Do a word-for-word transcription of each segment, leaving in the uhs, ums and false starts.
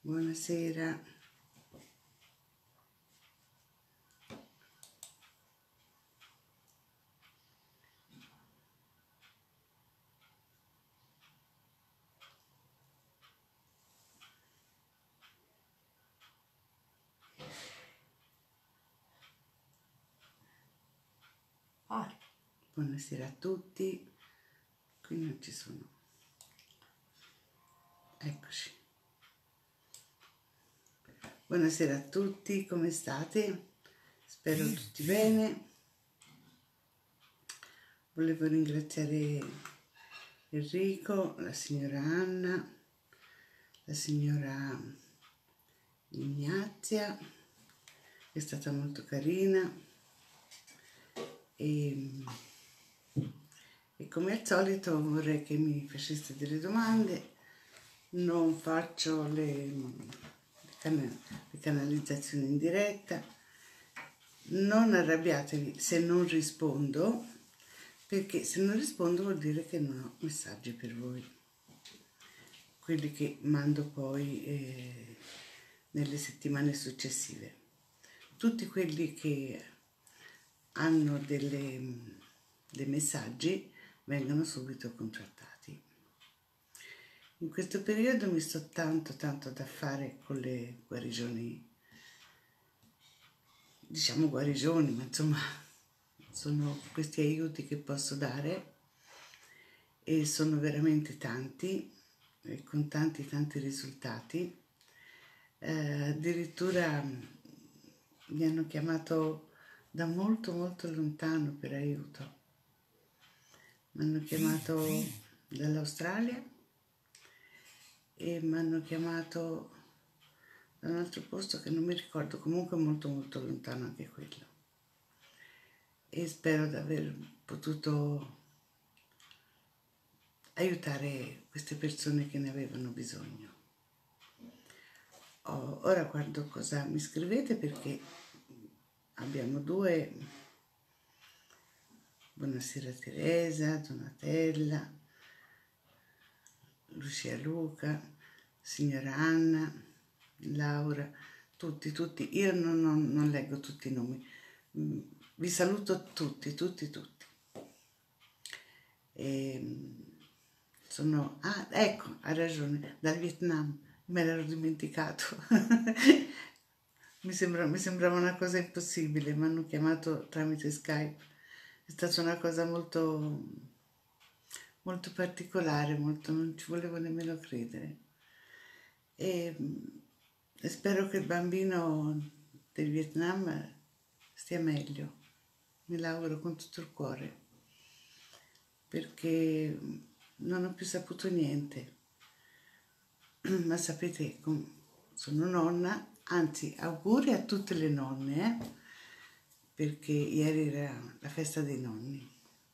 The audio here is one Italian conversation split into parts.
Buonasera. Ah, Buonasera a tutti. Qui non ci sono. Eccoci. Buonasera a tutti, come state? Spero tutti bene. Volevo ringraziare Enrico, la signora Anna, la signora Ignazia, è stata molto carina e, e come al solito vorrei che mi faceste delle domande. Non faccio le, le, cana- le canalizzazioni in diretta. Non arrabbiatevi se non rispondo, perché se non rispondo vuol dire che non ho messaggi per voi, quelli che mando poi eh, nelle settimane successive. Tutti quelli che hanno delle, dei messaggi vengono subito contrattati. In questo periodo mi sto tanto tanto da fare con le guarigioni, diciamo guarigioni, ma insomma sono questi aiuti che posso dare e sono veramente tanti e con tanti tanti risultati. Eh, addirittura mi hanno chiamato da molto molto lontano per aiuto. Mi hanno chiamato dall'Australia e mi hanno chiamato da un altro posto che non mi ricordo, comunque molto molto lontano anche quello. E spero di aver potuto aiutare queste persone che ne avevano bisogno. Oh, ora guardo cosa mi scrivete, perché abbiamo due. Buonasera Teresa, Donatella, Lucia Luca, signora Anna, Laura, tutti, tutti. Io non, non, non leggo tutti i nomi. Vi saluto tutti, tutti, tutti. E sono... Ah, ecco, ha ragione, dal Vietnam, me l'ero dimenticato. mi, sembra, mi sembrava una cosa impossibile, mi hanno chiamato tramite Skype. È stata una cosa molto, molto particolare, molto, non ci volevo nemmeno credere. E, e spero che il bambino del Vietnam stia meglio, me l'auguro con tutto il cuore, perché non ho più saputo niente. Ma sapete, sono nonna, anzi auguri a tutte le nonne, eh? Perché ieri era la festa dei nonni.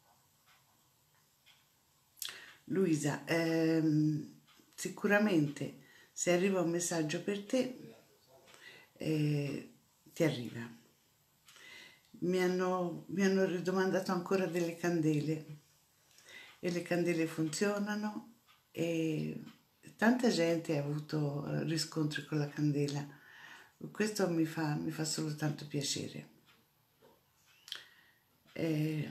Luisa, ehm, sicuramente se arriva un messaggio per te, eh, ti arriva. Mi hanno, mi hanno ridomandato ancora delle candele e le candele funzionano e tanta gente ha avuto riscontri con la candela. Questo mi fa, mi fa soltanto piacere. E,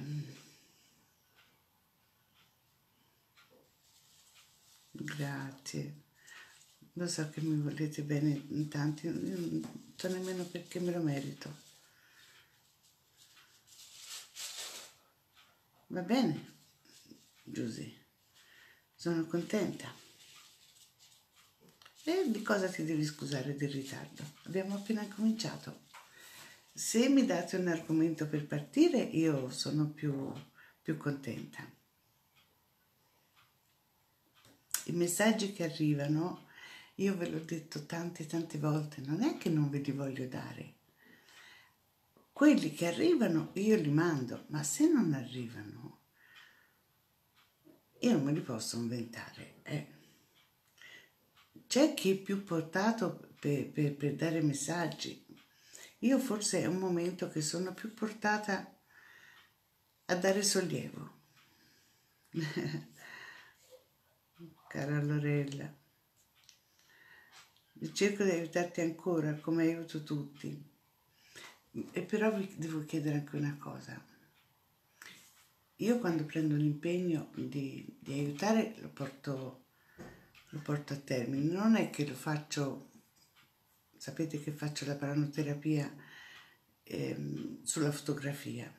grazie. Lo so che mi volete bene in tanti, io non so nemmeno perché me lo merito. Va bene, Giusy, sono contenta. E di cosa ti devi scusare del ritardo? Abbiamo appena cominciato. Se mi date un argomento per partire, io sono più, più contenta. I messaggi che arrivano, io ve l'ho detto tante tante volte, non è che non ve li voglio dare. Quelli che arrivano io li mando, ma se non arrivano io non me li posso inventare. Eh. C'è chi è più portato per, per, per dare messaggi. Io forse è un momento che sono più portata a dare sollievo. Cara Lorella, cerco di aiutarti ancora come aiuto tutti. E però vi devo chiedere anche una cosa. Io quando prendo l'impegno di, di aiutare lo porto, lo porto a termine, non è che lo faccio, sapete che faccio la pranoterapia ehm, sulla fotografia,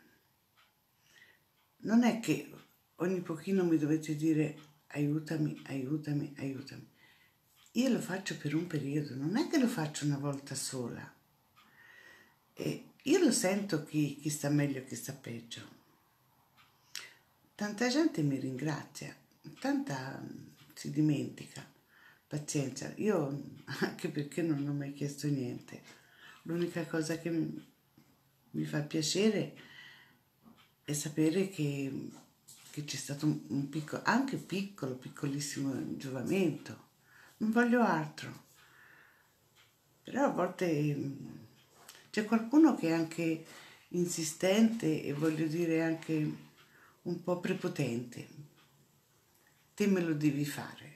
non è che ogni pochino mi dovete dire aiutami, aiutami, aiutami, io lo faccio per un periodo, non è che lo faccio una volta sola, e io lo sento chi, chi sta meglio e chi sta peggio. Tanta gente mi ringrazia, tanta si dimentica, pazienza, io anche perché non ho mai chiesto niente, l'unica cosa che mi fa piacere è sapere che, che c'è stato un, un piccolo, anche piccolo, piccolissimo giovamento, non voglio altro, però a volte c'è qualcuno che è anche insistente e voglio dire anche un po' prepotente. Te me lo devi fare.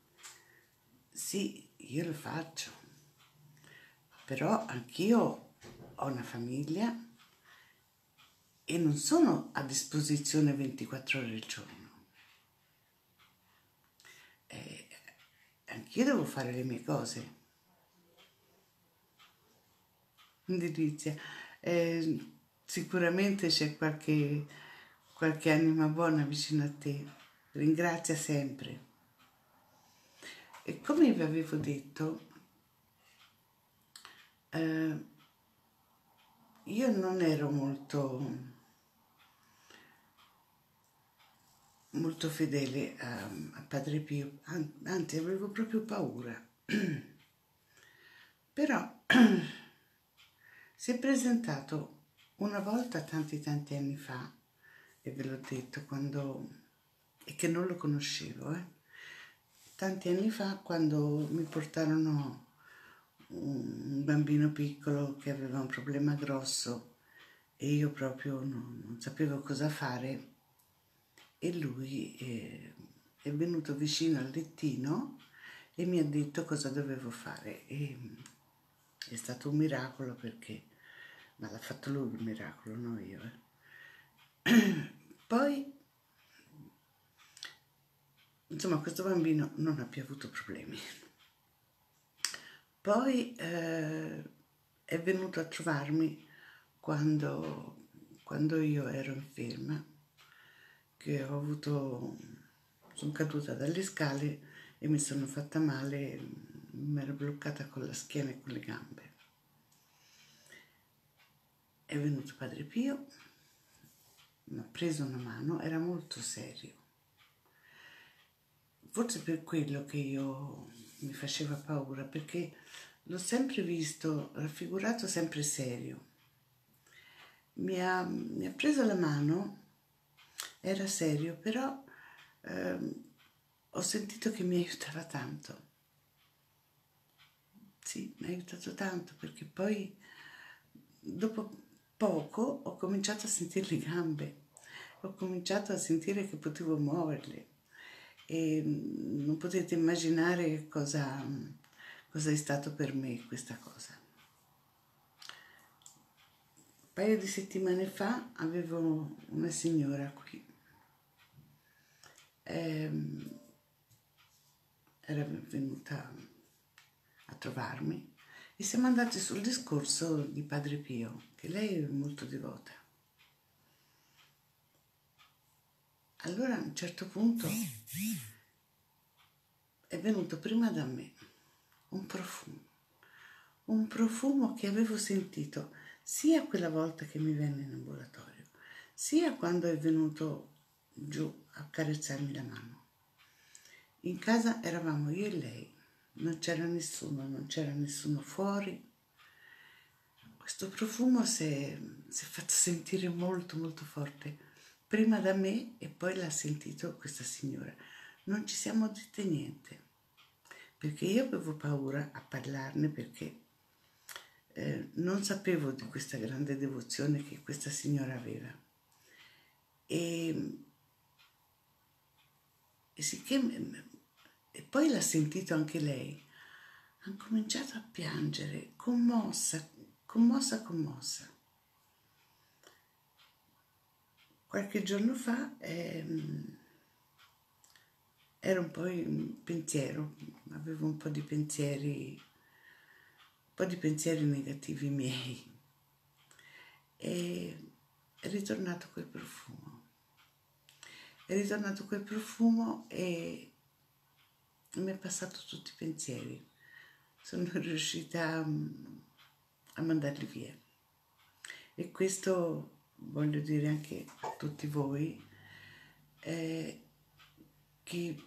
Sì, io lo faccio, però anch'io ho una famiglia e non sono a disposizione ventiquattro ore al giorno. Eh, anch'io devo fare le mie cose. Delizia. Eh, sicuramente c'è qualche, qualche anima buona vicino a te. Ringrazia sempre. E come vi avevo detto, eh, io non ero molto, molto fedele a, a Padre Pio, anzi avevo proprio paura. Però si è presentato una volta tanti tanti anni fa, e ve l'ho detto, quando, e che non lo conoscevo, eh, tanti anni fa quando mi portarono un bambino piccolo che aveva un problema grosso e io proprio non, non sapevo cosa fare, e lui eh, è venuto vicino al lettino e mi ha detto cosa dovevo fare, e è stato un miracolo perché, ma l'ha fatto lui il miracolo, non io. Eh. Poi, insomma, questo bambino non ha più avuto problemi. Poi eh, è venuto a trovarmi quando, quando io ero inferma, che ho avuto, sono caduta dalle scale e mi sono fatta male, mi ero bloccata con la schiena e con le gambe. È venuto Padre Pio, mi ha preso una mano, era molto serio. Forse per quello che io mi faceva paura, perché l'ho sempre visto raffigurato sempre serio. Mi ha, mi ha preso la mano, era serio, però ehm, ho sentito che mi aiutava tanto. Sì, mi ha aiutato tanto, perché poi dopo poco ho cominciato a sentire le gambe, ho cominciato a sentire che potevo muoverle e non potete immaginare cosa, cosa è stato per me questa cosa. Un paio di settimane fa avevo una signora qui, ehm, era venuta a trovarmi e siamo andati sul discorso di Padre Pio, che lei è molto devota. Allora a un certo punto è venuto prima da me un profumo, un profumo che avevo sentito sia quella volta che mi venne in ambulatorio, sia quando è venuto giù a carezzarmi la mano. In casa eravamo io e lei, non c'era nessuno, non c'era nessuno fuori. Questo profumo si è, si è fatto sentire molto molto forte, prima da me e poi l'ha sentito questa signora. Non ci siamo dette niente, perché io avevo paura a parlarne, perché eh, non sapevo di questa grande devozione che questa signora aveva. E, e sicché, e poi l'ha sentito anche lei. ho cominciato a piangere, commossa, commossa, commossa. Qualche giorno fa ehm, ero un po' in pensiero, avevo un po' di pensieri, un po' di pensieri negativi miei, e è ritornato quel profumo. È ritornato quel profumo e mi è passato tutti i pensieri. Sono riuscita a, a mandarli via. E questo voglio dire anche a tutti voi, eh, che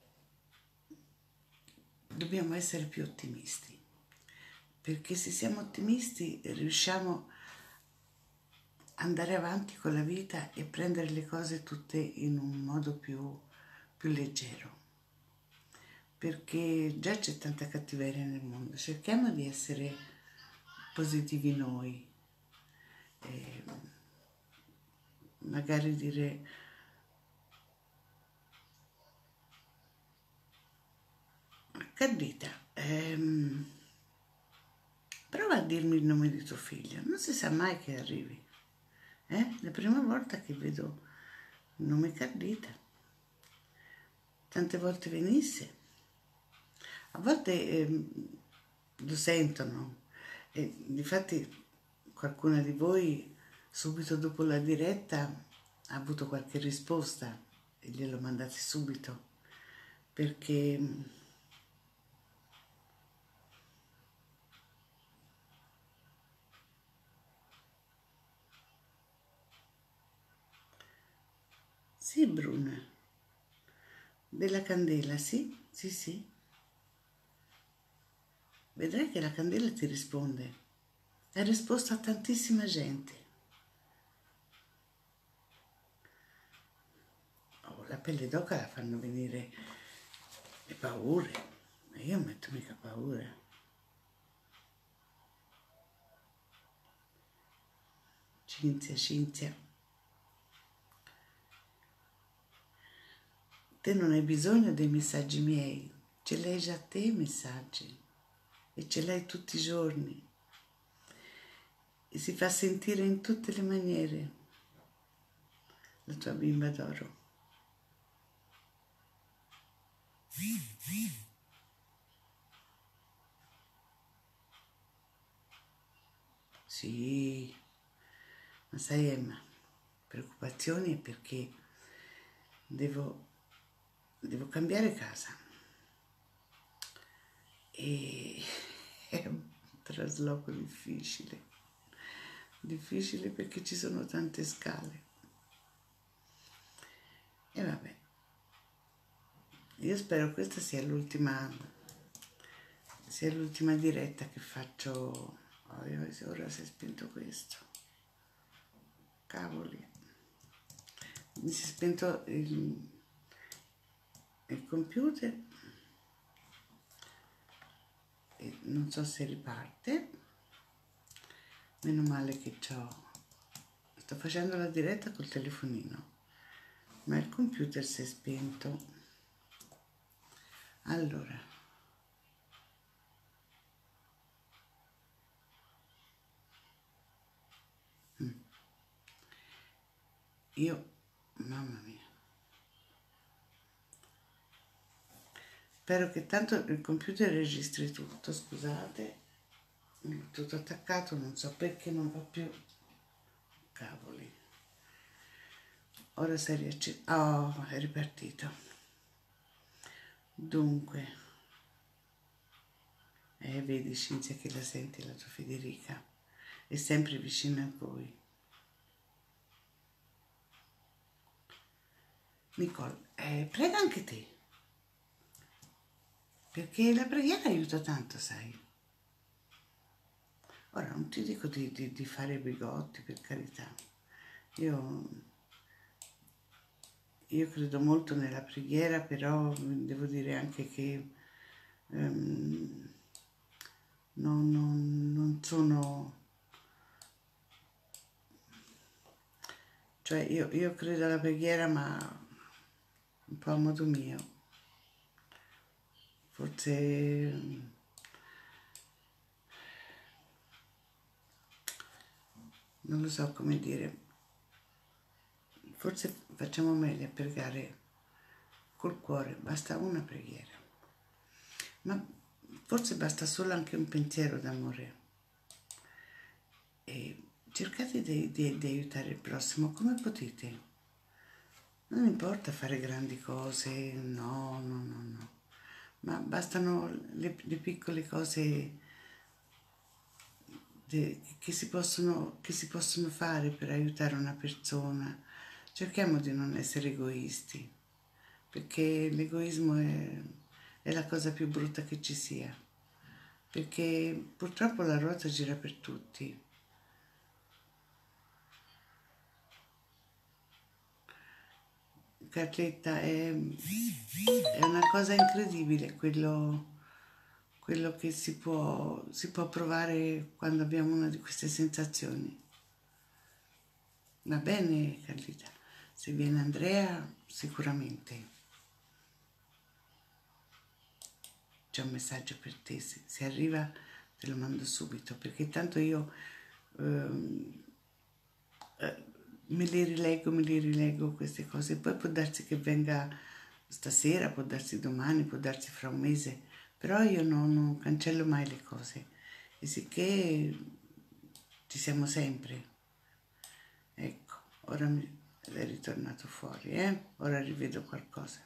dobbiamo essere più ottimisti, perché se siamo ottimisti riusciamo ad andare avanti con la vita e prendere le cose tutte in un modo più, più leggero, perché già c'è tanta cattiveria nel mondo. Cerchiamo di essere positivi noi, e magari dire Candida, ehm, prova a dirmi il nome di tuo figlio, non si sa mai che arrivi. Eh? La prima volta che vedo il nome Candida, tante volte venisse, a volte ehm, lo sentono, e difatti qualcuna di voi subito dopo la diretta ha avuto qualche risposta e glielo mandate subito, perché sì, Bruna, della candela, sì, sì, sì. Vedrai che la candela ti risponde. Ha risposto a tantissima gente. Oh, la pelle d'oca la fanno venire le paure. Ma io non metto mica paura. Cinzia, Cinzia. Te non hai bisogno dei messaggi miei. Ce l'hai già te i messaggi. E ce l'hai tutti i giorni. E si fa sentire in tutte le maniere la tua bimba d'oro. Sì, ma sai Emma, preoccupazioni è perché devo, devo cambiare casa e è un trasloco difficile, difficile perché ci sono tante scale. E vabbè, io spero questa sia l'ultima sia l'ultima diretta che faccio. Oh, ora si è spento questo, cavoli, mi si è spento il, il computer e non so se riparte. Meno male che c'ho, sto facendo la diretta col telefonino, ma il computer si è spento. Allora, io, mamma mia, spero che tanto il computer registri tutto. Scusate, tutto attaccato, non so perché non va più, cavoli. Ora si è riacceso, oh, è ripartito. Dunque, eh, vedi Cinzia che la senti, la tua Federica è sempre vicina a voi. Nicole, eh, prega anche te, perché la preghiera aiuta tanto, sai. Ora non ti dico di, di, di fare i bigotti, per carità. Io, io credo molto nella preghiera, però devo dire anche che um, non, non, non sono... Cioè io, io credo alla preghiera, ma un po' a modo mio. Forse non lo so come dire, forse facciamo meglio a pregare col cuore, basta una preghiera, ma forse basta solo anche un pensiero d'amore. E cercate di, di, di aiutare il prossimo come potete. Non importa fare grandi cose, no, no, no, no. Ma bastano le, le piccole cose de, che, si possono, che si possono fare per aiutare una persona. Cerchiamo di non essere egoisti, perché l'egoismo è, è la cosa più brutta che ci sia, perché purtroppo la ruota gira per tutti. Carletta, è, è una cosa incredibile quello, quello che si può, si può provare quando abbiamo una di queste sensazioni. Va bene, Carletta? Se viene Andrea, sicuramente c'è un messaggio per te. Se, se arriva te lo mando subito, perché tanto io ehm, eh, me li rileggo, me li rileggo queste cose. Poi può darsi che venga stasera, può darsi domani, può darsi fra un mese, però io non, non cancello mai le cose. E sicché ci siamo sempre. Ecco, ora mi è ritornato fuori, eh? Ora rivedo qualcosa.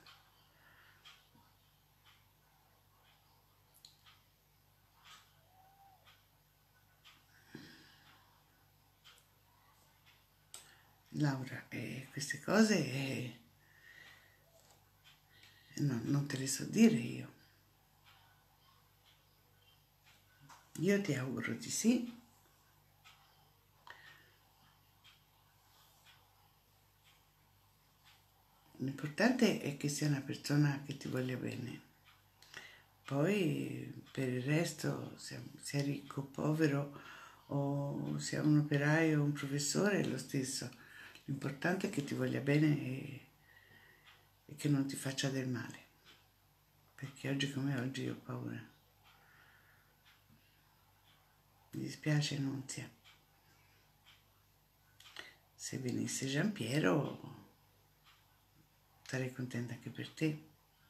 Laura, eh, queste cose eh, no, non te le so dire io. Io ti auguro di sì. L'importante è che sia una persona che ti voglia bene. Poi per il resto, sia, sia ricco o povero, o sia un operaio o un professore, è lo stesso. L'importante è che ti voglia bene e, e che non ti faccia del male. Perché oggi come oggi io ho paura. Mi dispiace, Nunzia. Se venisse Giampiero, sarei contenta anche per te.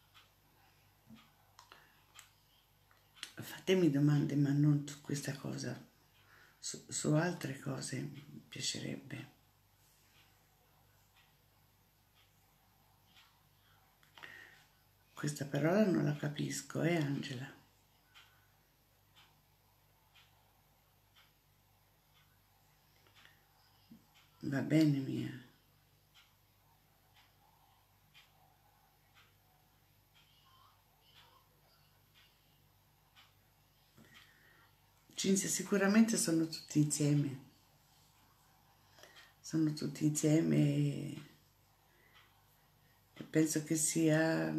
Fatemi domande, ma non su questa cosa, su, su altre cose mi piacerebbe. Questa parola non la capisco, eh Angela? Va bene, mia. Cinzia, sicuramente sono tutti insieme. Sono tutti insieme e, e penso che sia...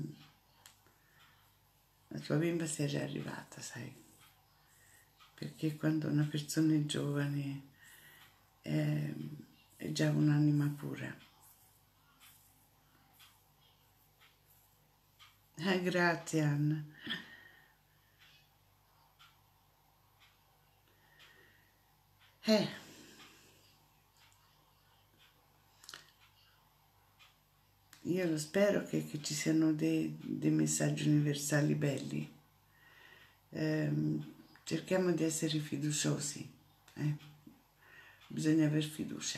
La tua bimba sia già arrivata, sai? Perché quando una persona è giovane è, è già un'anima pura. Ah, grazie Anna. Eh, io lo spero che, che ci siano dei, dei messaggi universali belli. Eh, cerchiamo di essere fiduciosi. Eh? Bisogna aver fiducia.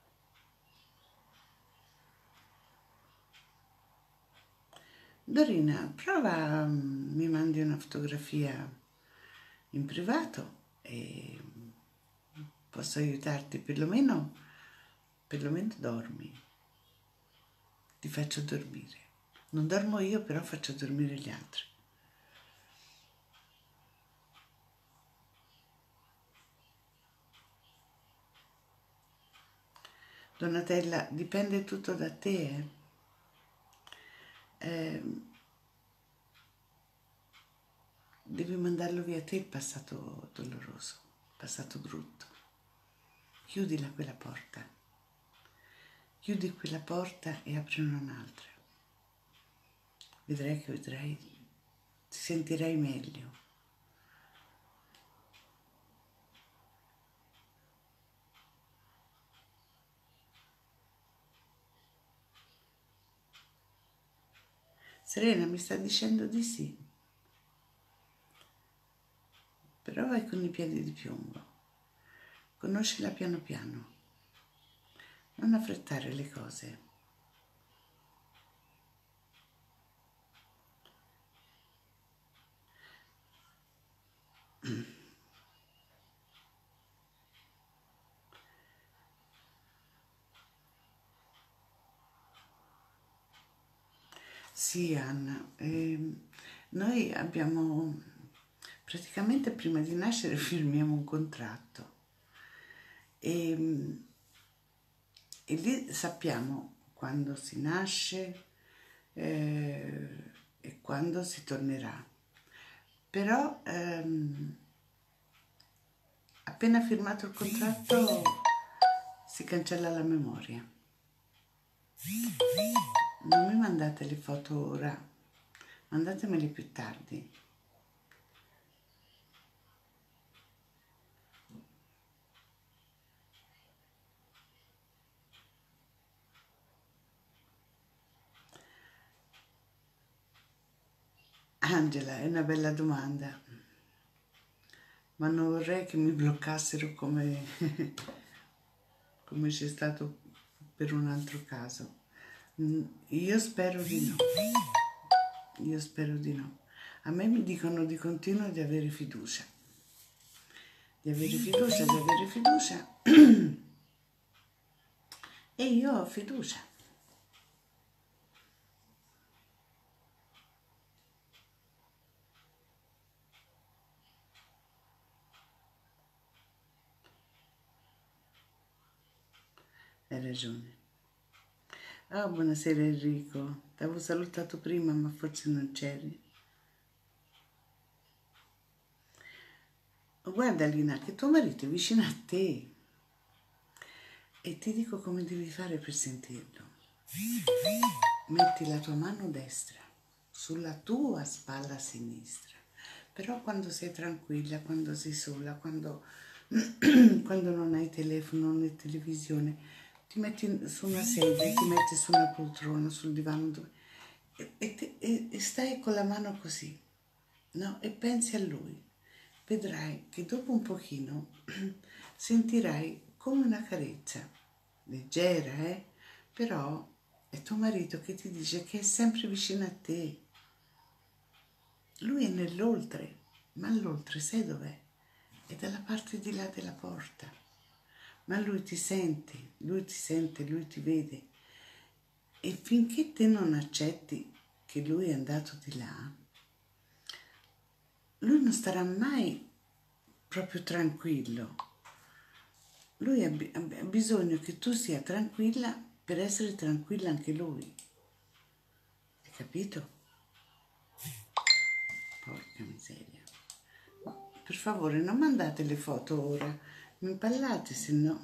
Dorina, prova, mi mandi una fotografia in privato e posso aiutarti, perlomeno, perlomeno dormi, ti faccio dormire. Non dormo io, però faccio dormire gli altri. Donatella, dipende tutto da te, eh. Eh, devi mandarlo via te il passato doloroso, il passato brutto. Chiudila quella porta. Chiudi quella porta e aprine un'altra. Vedrai che vedrai, ti sentirai meglio. Serena mi sta dicendo di sì, però vai con i piedi di piombo, conoscila piano piano, non affrettare le cose. Sì, Anna, ehm, noi abbiamo praticamente prima di nascere firmiamo un contratto e, e lì sappiamo quando si nasce eh, e quando si tornerà. Però ehm, appena firmato il contratto si cancella la memoria. Non mi mandate le foto ora, mandatemele più tardi. Angela, è una bella domanda, ma non vorrei che mi bloccassero come, come c'è stato per un altro caso. Io spero di no, io spero di no. A me mi dicono di continuo di avere fiducia, di avere fiducia, di avere fiducia e io ho fiducia. Hai ragione. Oh, buonasera Enrico, ti avevo salutato prima ma forse non c'eri. Guarda Lina, che tuo marito è vicino a te e ti dico come devi fare per sentirlo. Metti la tua mano destra sulla tua spalla sinistra, però quando sei tranquilla, quando sei sola, quando, quando non hai telefono né televisione, ti metti su una sedia, ti metti su una poltrona, sul divano dove, e, e, te, e, e stai con la mano così, no? E pensi a lui. Vedrai che dopo un pochino sentirai come una carezza, leggera, eh? Però è tuo marito che ti dice che è sempre vicino a te. Lui è nell'oltre, ma l'oltre sai dov'è? È dalla parte di là della porta. Ma lui ti sente, lui ti sente, lui ti vede. E finché te non accetti che lui è andato di là, lui non starà mai proprio tranquillo. Lui ha, ha bisogno che tu sia tranquilla per essere tranquilla anche lui. Hai capito? Porca miseria. Ma, per favore, non mandate le foto ora. Mi impallate, se no.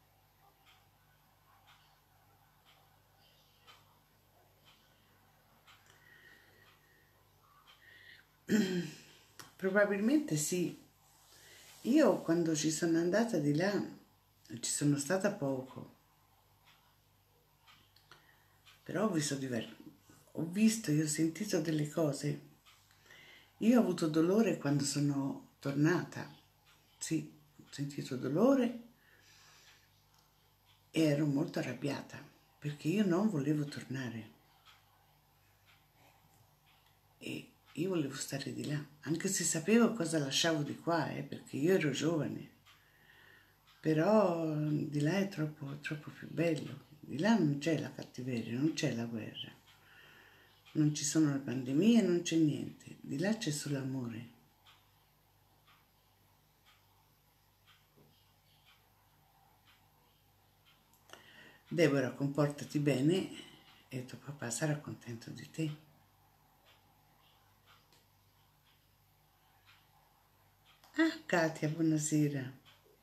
Probabilmente sì. Io quando ci sono andata di là, ci sono stata poco, però ho visto diverso, ho visto e ho sentito delle cose. Io ho avuto dolore quando sono tornata, sì, ho sentito dolore e ero molto arrabbiata perché io non volevo tornare e io volevo stare di là, anche se sapevo cosa lasciavo di qua, eh, perché io ero giovane. Però di là è troppo, troppo più bello. Di là non c'è la cattiveria, non c'è la guerra, non ci sono le pandemie, non c'è niente. Di là c'è solo amore. Deborah, comportati bene e tuo papà sarà contento di te. Ah, Katia, buonasera.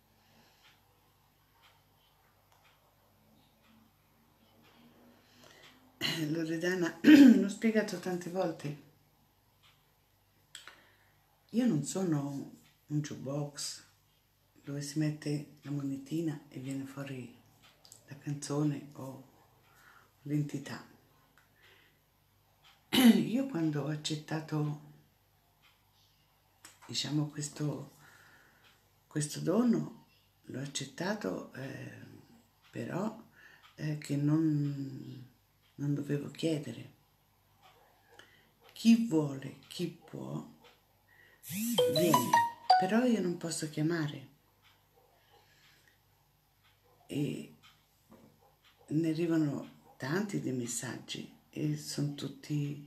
Loredana, l'ho spiegato tante volte. Io non sono un jukebox dove si mette la monetina e viene fuori la canzone o l'entità. io quando ho accettato, diciamo, questo, questo dono, l'ho accettato, eh, però eh, che non, non dovevo chiedere. Chi vuole, chi può, viene, però io non posso chiamare. E ne arrivano tanti dei messaggi e sono tutti,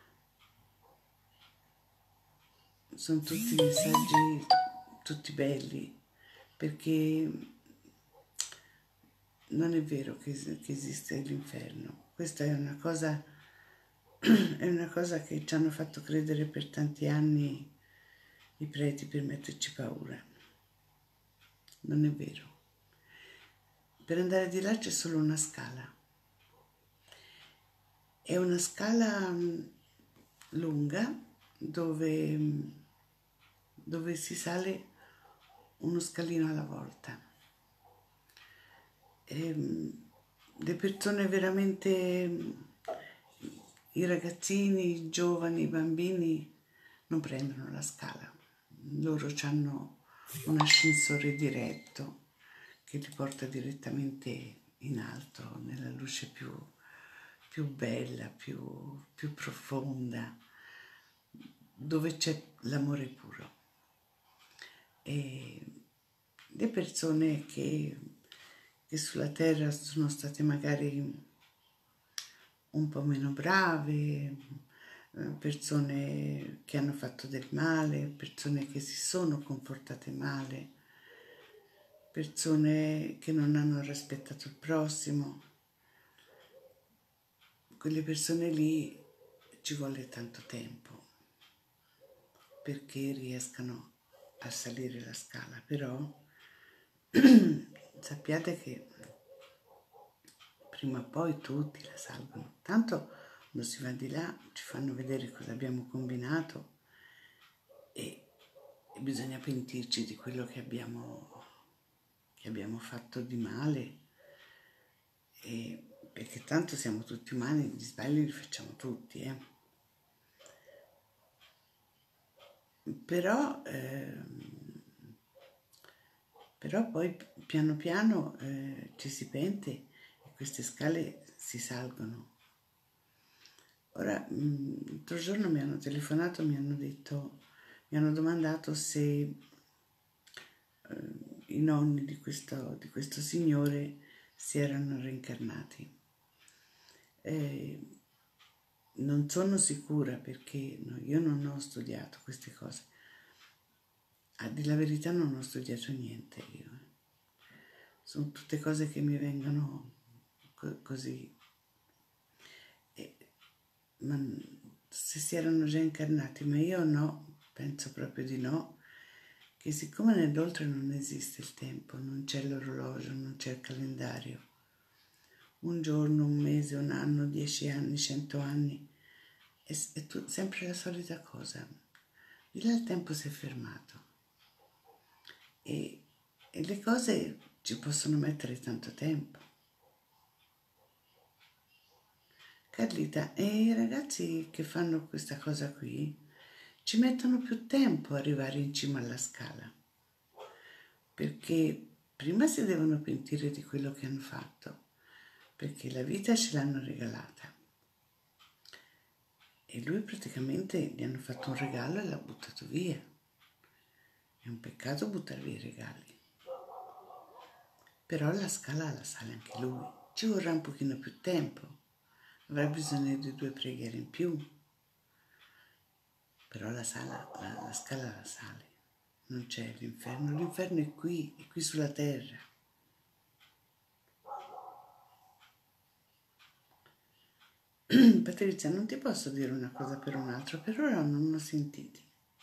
sono tutti messaggi tutti belli, perché non è vero che, che esiste l'inferno. Questa è una cosa, è una cosa che ci hanno fatto credere per tanti anni i preti per metterci paura. Non è vero. Per andare di là c'è solo una scala. È una scala lunga dove, dove si sale uno scalino alla volta. E le persone veramente, i ragazzini, i giovani, i bambini non prendono la scala. Loro hanno un ascensore diretto che li porta direttamente in alto, nella luce più, più bella, più, più profonda, dove c'è l'amore puro. E le persone che, che sulla terra sono state magari un po' meno brave, persone che hanno fatto del male, persone che si sono comportate male, persone che non hanno rispettato il prossimo, quelle persone lì ci vuole tanto tempo perché riescano a salire la scala, però sappiate che prima o poi tutti la salgono. Tanto quando si va di là ci fanno vedere cosa abbiamo combinato e, e bisogna pentirci di quello che abbiamo, che abbiamo fatto di male, e, perché tanto siamo tutti umani, gli sbagli li facciamo tutti, eh. Però, eh, però poi piano piano eh, ci si pente e queste scale si salgono. Ora, l'altro giorno mi hanno telefonato, mi hanno detto, mi hanno domandato se eh, i nonni di questo, di questo signore si erano reincarnati. Eh, non sono sicura perché no, io non ho studiato queste cose. A dire la verità non ho studiato niente io. Sono tutte cose che mi vengono co- così. E, ma se si erano già incarnati, ma io no, penso proprio di no, che siccome nell'oltre non esiste il tempo, non c'è l'orologio, non c'è il calendario, un giorno, un mese, un anno, dieci anni, cento anni, è, è tu, sempre la solita cosa. Di là il tempo si è fermato e, e le cose ci possono mettere tanto tempo. Carlita, e i ragazzi che fanno questa cosa qui ci mettono più tempo ad arrivare in cima alla scala, perché prima si devono pentire di quello che hanno fatto, perché la vita ce l'hanno regalata e lui praticamente gli hanno fatto un regalo e l'ha buttato via. È un peccato buttare via i regali, però la scala la sale anche lui, ci vorrà un pochino più tempo, avrà bisogno di due preghiere in più, però la, sala, la, la scala la sale, non c'è l'inferno, l'inferno è qui, è qui sulla terra. Patrizia, non ti posso dire una cosa per un'altra, per ora non ho sentiti.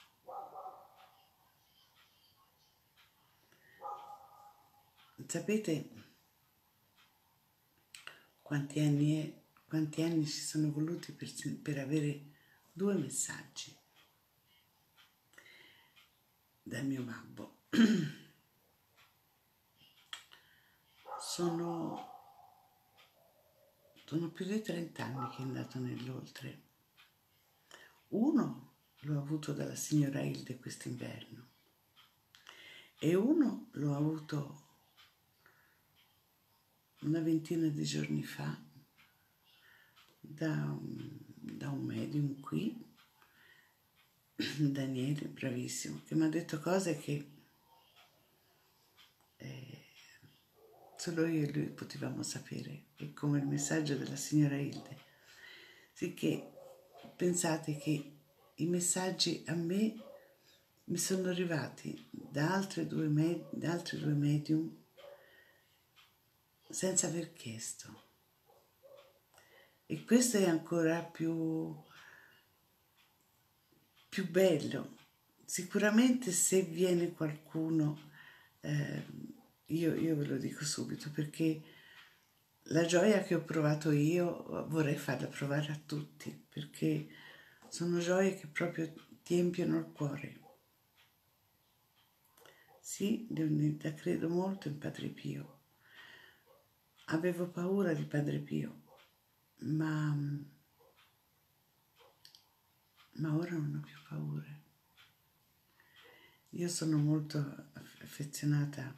Sapete quanti anni, è, quanti anni ci sono voluti per, per avere due messaggi dal mio babbo? Sono, sono più di trenta anni che è andato nell'oltre uno l'ho avuto dalla signora Hilde quest'inverno e uno l'ho avuto una ventina di giorni fa da, da un medium qui, Daniele, bravissimo, che mi ha detto cose che eh, solo io e lui potevamo sapere, è come il messaggio della signora Hilde. Sicché pensate che i messaggi a me mi sono arrivati da altre due, med- da altri due medium senza aver chiesto. E questo è ancora più, più bello. Sicuramente se viene qualcuno, eh, io, io ve lo dico subito, perché la gioia che ho provato io vorrei farla provare a tutti, perché sono gioie che proprio ti empiono il cuore. Sì, Leonida, credo molto in Padre Pio. Avevo paura di Padre Pio, ma, ma ora non ho più paure. Io sono molto affezionata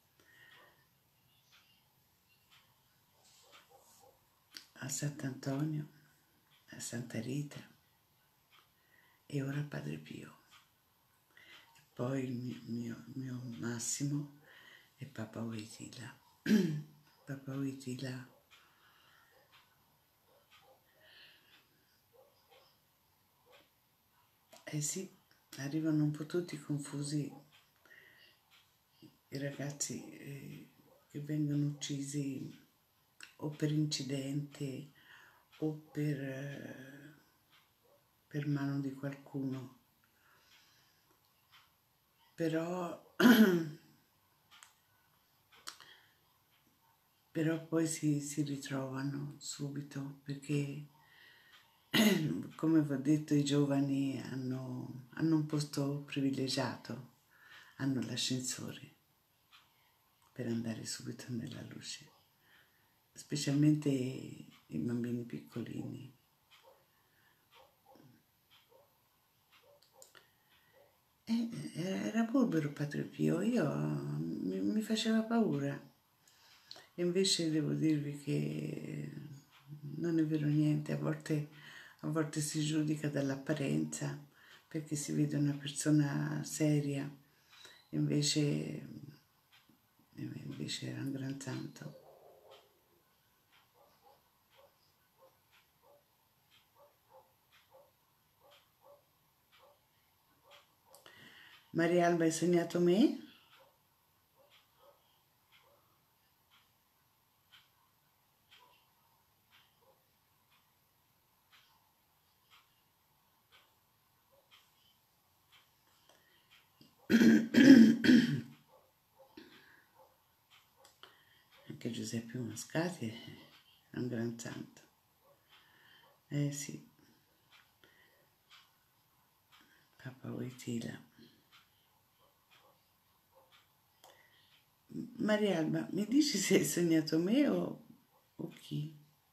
a Sant'Antonio, a Santa Rita e ora a Padre Pio. E poi il mio, mio, mio massimo è Papa Wojtyla. Papa Wojtyla eh sì, arrivano un po' tutti confusi i ragazzi eh, che vengono uccisi o per incidente o per, eh, per mano di qualcuno. Però, però poi si, si ritrovano subito perché, come vi ho detto, i giovani hanno, hanno un posto privilegiato, hanno l'ascensore per andare subito nella luce, specialmente i bambini piccolini. Eh, era burbero Padre Pio, io mi, mi faceva paura. E invece devo dirvi che non è vero niente, a volte, a volte si giudica dall'apparenza, perché si vede una persona seria, invece, invece era un gran santo. Maria Alba, hai sognato me? Anche Giuseppe Moscati è un gran santo. Eh sì, Papa Wojtyla. Maria Alba, mi dici se hai sognato me o, o chi?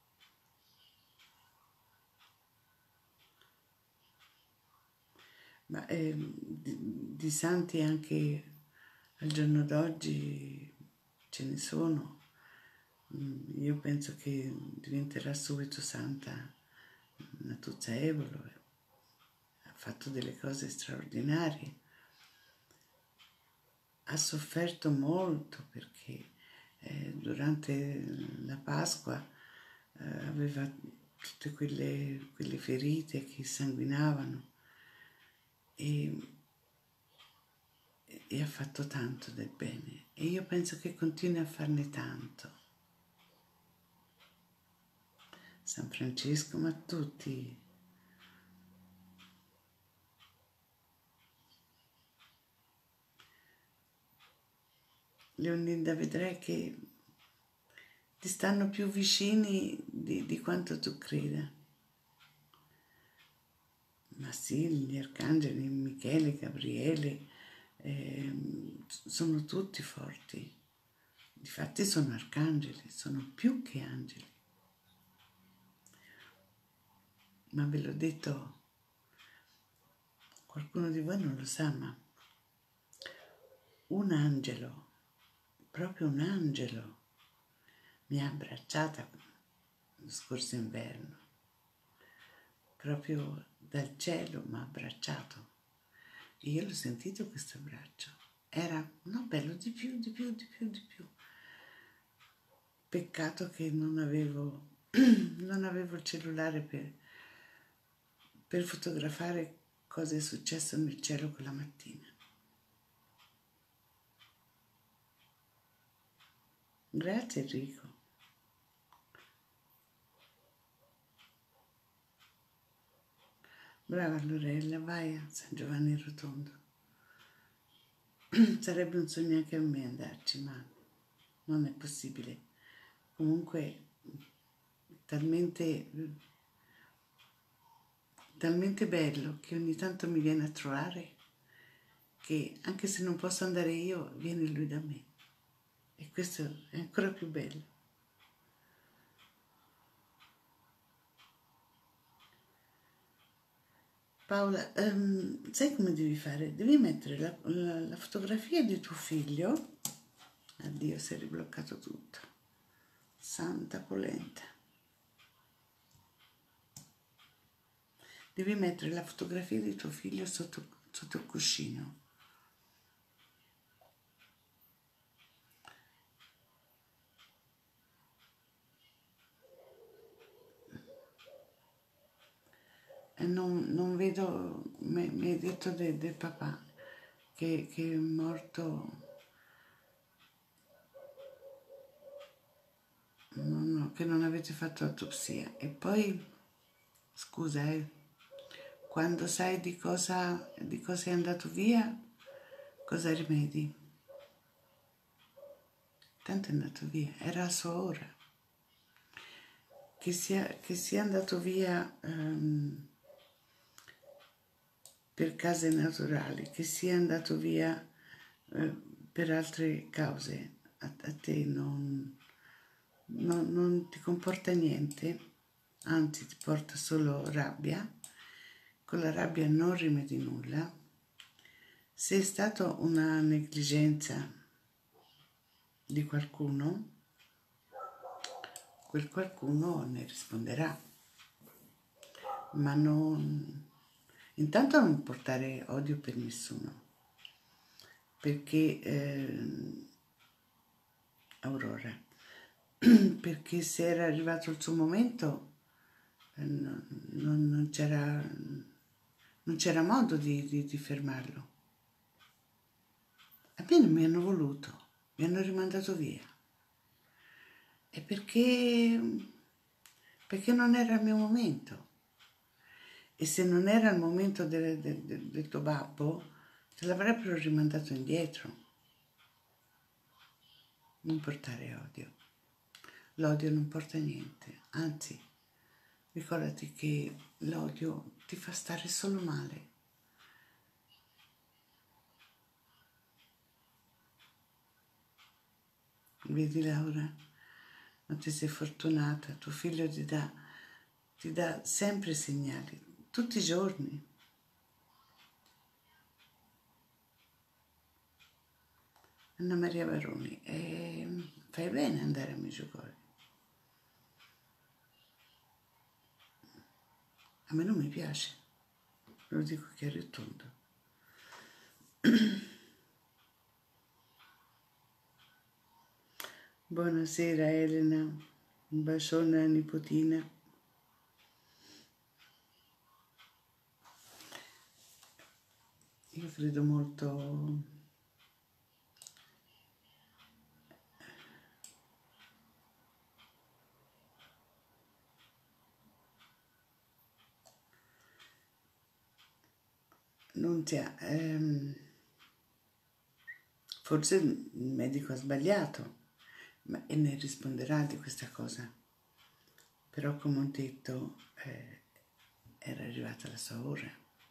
Ma eh, di, di santi anche al giorno d'oggi ce ne sono. Mm, Io penso che diventerà subito santa Natuzza Evolo. Ha fatto delle cose straordinarie. Ha sofferto molto perché eh, durante la Pasqua eh, aveva tutte quelle, quelle ferite che sanguinavano e, e ha fatto tanto del bene e io penso che continui a farne tanto. San Francesco, ma tutti. Leonida, vedrai che ti stanno più vicini di, di quanto tu creda. Ma sì, gli arcangeli, Michele, Gabriele, eh, sono tutti forti. Difatti sono arcangeli, sono più che angeli. Ma ve l'ho detto qualcuno di voi non lo sa, ma un angelo, proprio un angelo, mi ha abbracciata lo scorso inverno, proprio dal cielo mi ha abbracciato. E io l'ho sentito questo abbraccio, era no, bello di più, di più, di più, di più. Peccato che non avevo, non avevo il cellulare per, per fotografare cosa è successo nel cielo quella mattina. Grazie Enrico. Brava Lorella, vai a San Giovanni Rotondo. Sarebbe un sogno anche a me andarci, ma non è possibile. Comunque, talmente, talmente bello che ogni tanto mi viene a trovare che anche se non posso andare io, viene lui da me. E questo è ancora più bello. Paola, um, sai come devi fare? Devi mettere la, la, la fotografia di tuo figlio. Addio, si è ribloccato tutto. Santa polenta. Devi mettere la fotografia di tuo figlio sotto, sotto il cuscino. E non, non vedo, mi, mi hai detto del de papà che, che è morto, non, che non avete fatto autopsia. E poi, scusa, eh, quando sai di cosa, di cosa è andato via, cosa rimedi? Tanto è andato via, era la sua ora. Che sia, che sia andato via um, per cause naturali, che sia andato via uh, per altre cause, a, a te non, non, non ti comporta niente, anzi ti porta solo rabbia, con la rabbia non rimedi nulla. Se è stata una negligenza di qualcuno, quel qualcuno ne risponderà, ma non, intanto non portare odio per nessuno, perché eh, Aurora, perché se era arrivato il suo momento eh, non, non, non c'era non c'era modo di, di, di fermarlo. A me non mi hanno voluto, mi hanno rimandato via. E perché, perché non era il mio momento. E se non era il momento del, del, del tuo babbo, te l'avrebbero rimandato indietro. Non portare odio. L'odio non porta a niente, anzi, ricordati che l'odio ti fa stare solo male. Vedi Laura? Ma ti sei fortunata, tuo figlio ti dà, ti dà sempre segnali, tutti i giorni. Anna Maria Baroni, eh, fai bene ad andare a Meggiugorje. A me non mi piace, lo dico chiaro e tondo. Buonasera Elena, un bacione alla nipotina. Io credo molto non ti ha, ehm, forse il medico ha sbagliato, ma, e ne risponderà di questa cosa. Però come ho detto, eh, era arrivata la sua ora.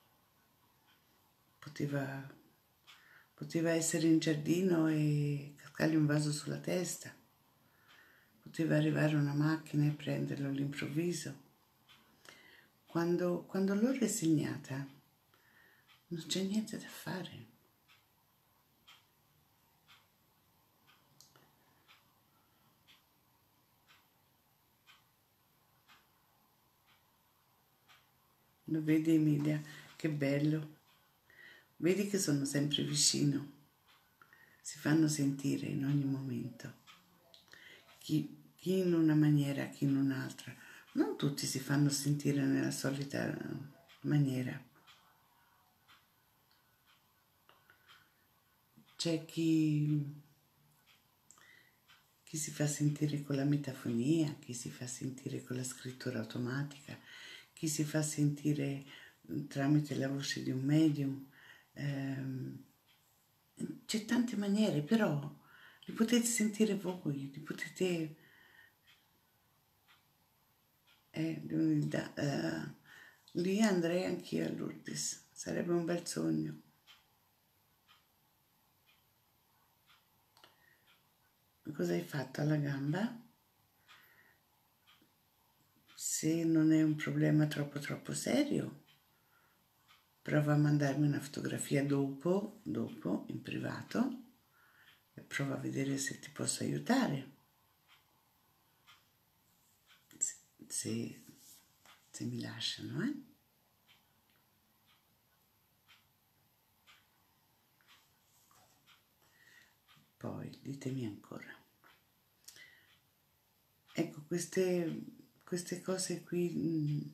Poteva, poteva essere in giardino e cascargli un vaso sulla testa. Poteva arrivare una macchina e prenderlo all'improvviso. Quando, quando l'ora è segnata, non c'è niente da fare. Lo vedi Emilia? Che bello. Vedi che sono sempre vicino. Si fanno sentire in ogni momento. Chi, chi in una maniera, chi in un'altra. Non tutti si fanno sentire nella solita maniera. C'è chi, chi si fa sentire con la metafonia, chi si fa sentire con la scrittura automatica, chi si fa sentire tramite la voce di un medium. Ehm, c'è tante maniere, però li potete sentire voi, li potete... Eh, da, uh, lì andrei anch'io a Lourdes, sarebbe un bel sogno. Cosa hai fatto alla gamba? Se non è un problema troppo troppo serio, prova a mandarmi una fotografia dopo, dopo, in privato, e prova a vedere se ti posso aiutare. Se, se, se mi lasciano, eh? Poi, ditemi ancora. Ecco, queste, queste cose qui... Mh,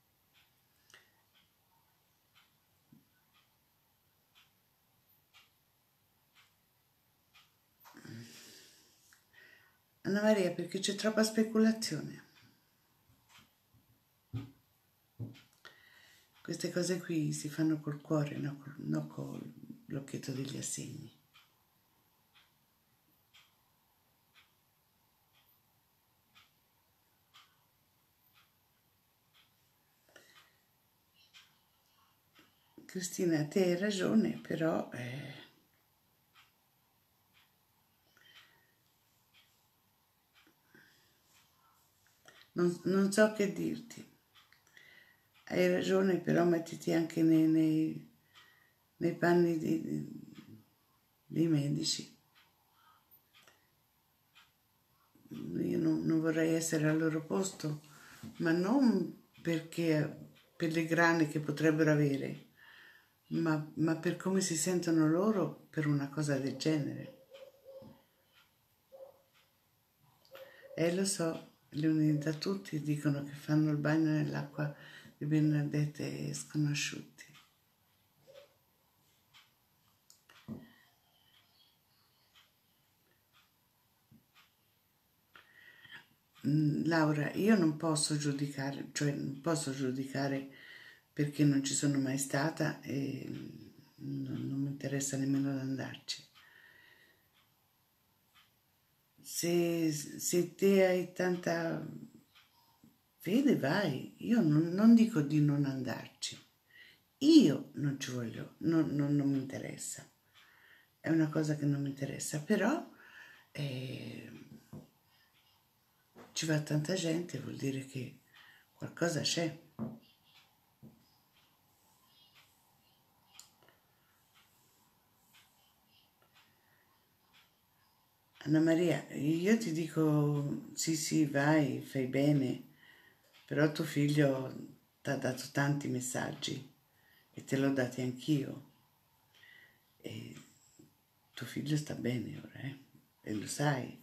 Anna Maria, perché c'è troppa speculazione. Queste cose qui si fanno col cuore, non col, no con l'occhietto degli assegni. Cristina, te hai ragione, però eh, non, non so che dirti. Hai ragione, però mettiti anche nei, nei, nei panni di, dei medici. Io non, non vorrei essere al loro posto, ma non perché per le grane che potrebbero avere, ma, ma per come si sentono loro per una cosa del genere. E lo so, le da tutti dicono che fanno il bagno nell'acqua di Bernadette sconosciuti. Laura, io non posso giudicare, cioè non posso giudicare perché non ci sono mai stata e non, non mi interessa nemmeno ad andarci. Se, se te hai tanta fede, vai. Io non, non dico di non andarci. Io non ci voglio, non, non, non mi interessa. È una cosa che non mi interessa, però eh, ci va tanta gente, vuol dire che qualcosa c'è. Anna Maria, io ti dico sì, sì, vai, fai bene, però tuo figlio ti ha dato tanti messaggi e te l'ho dati anch'io. E tuo figlio sta bene ora, eh? E lo sai.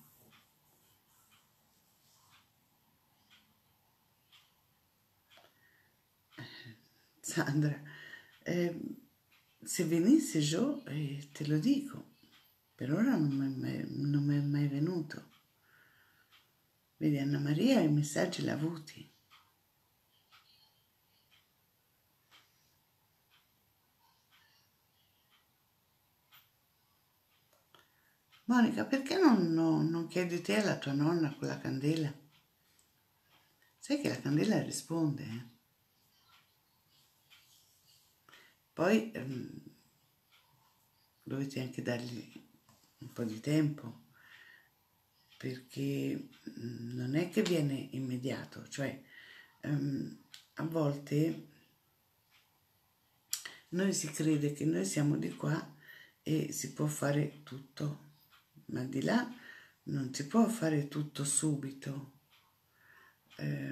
Sandra, eh, se venisse giù, eh, te lo dico, per ora non mi è mai, non mi è mai venuto. Vedi, Anna Maria i messaggi l'ha avuti. Monica, perché non, non, non chiedi te alla tua nonna con la candela? Sai che la candela risponde, eh? Poi ehm, dovete anche dargli un po' di tempo, perché non è che viene immediato, cioè ehm, a volte Noi si crede che noi siamo di qua e si può fare tutto, ma di là non si può fare tutto subito. Eh,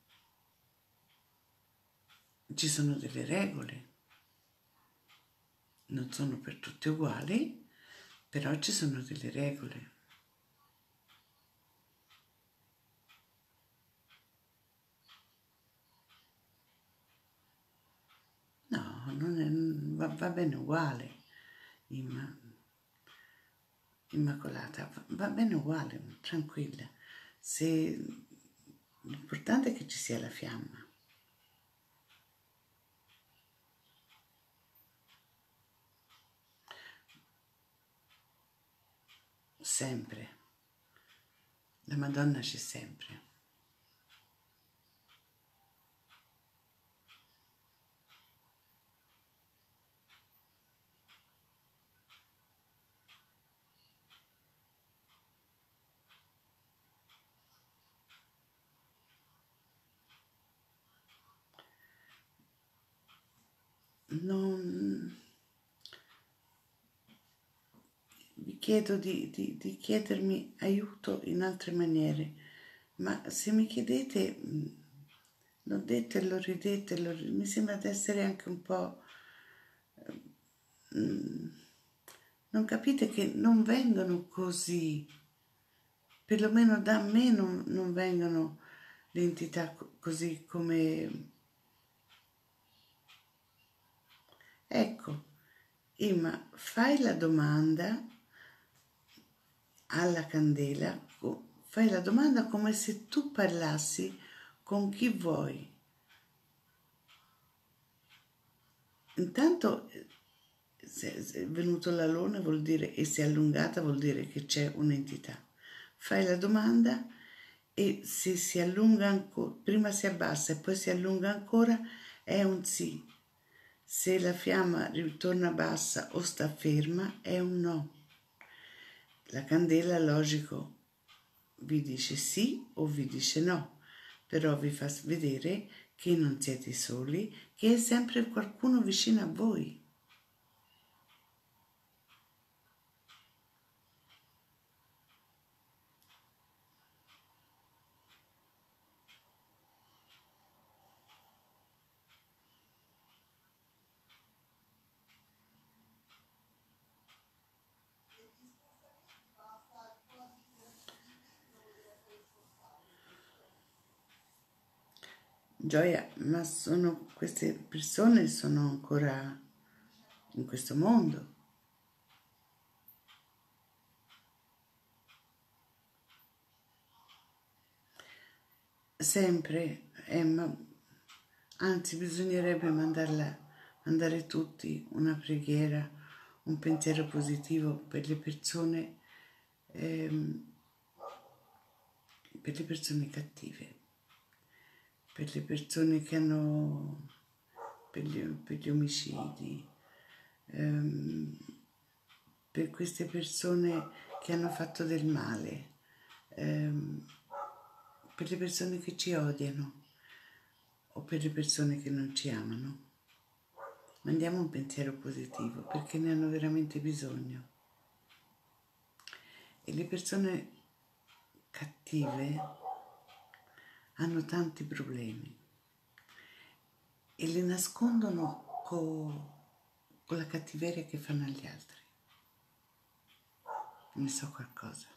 ci sono delle regole, non sono per tutti uguali, però ci sono delle regole. No, non è, va, va bene uguale, Imma, Immacolata, va, va bene uguale, tranquilla. Se, l'importante è che ci sia la fiamma. Sempre. La Madonna c'è sempre. Non... Vi chiedo di, di, di chiedermi aiuto in altre maniere, ma se mi chiedete, l'ho detto e l'ho ridetto, e l'ho, mi sembra di essere anche un po'... Non capite che non vengono così, perlomeno da me non, non vengono le entità così come... Ecco, Imma, fai la domanda alla candela, fai la domanda come se tu parlassi con chi vuoi. Intanto se è venuto l'alone vuol dire, e si è allungata vuol dire che c'è un'entità. Fai la domanda e se si allunga ancora, prima si abbassa e poi si allunga ancora, è un sì. Se la fiamma ritorna bassa o sta ferma, è un no. La candela, logico, vi dice sì o vi dice no, però vi fa vedere che non siete soli, che è sempre qualcuno vicino a voi. Gioia, ma sono queste persone sono ancora in questo mondo. Sempre, eh, ma, anzi bisognerebbe mandarla, mandare tutti una preghiera, un pensiero positivo per le persone, ehm, per le persone cattive, per le persone che hanno, per gli, per gli omicidi, ehm, per queste persone che hanno fatto del male, ehm, per le persone che ci odiano o per le persone che non ci amano. Mandiamo un pensiero positivo perché ne hanno veramente bisogno. E le persone cattive hanno tanti problemi e li nascondono co- con la cattiveria che fanno agli altri. Ne so qualcosa.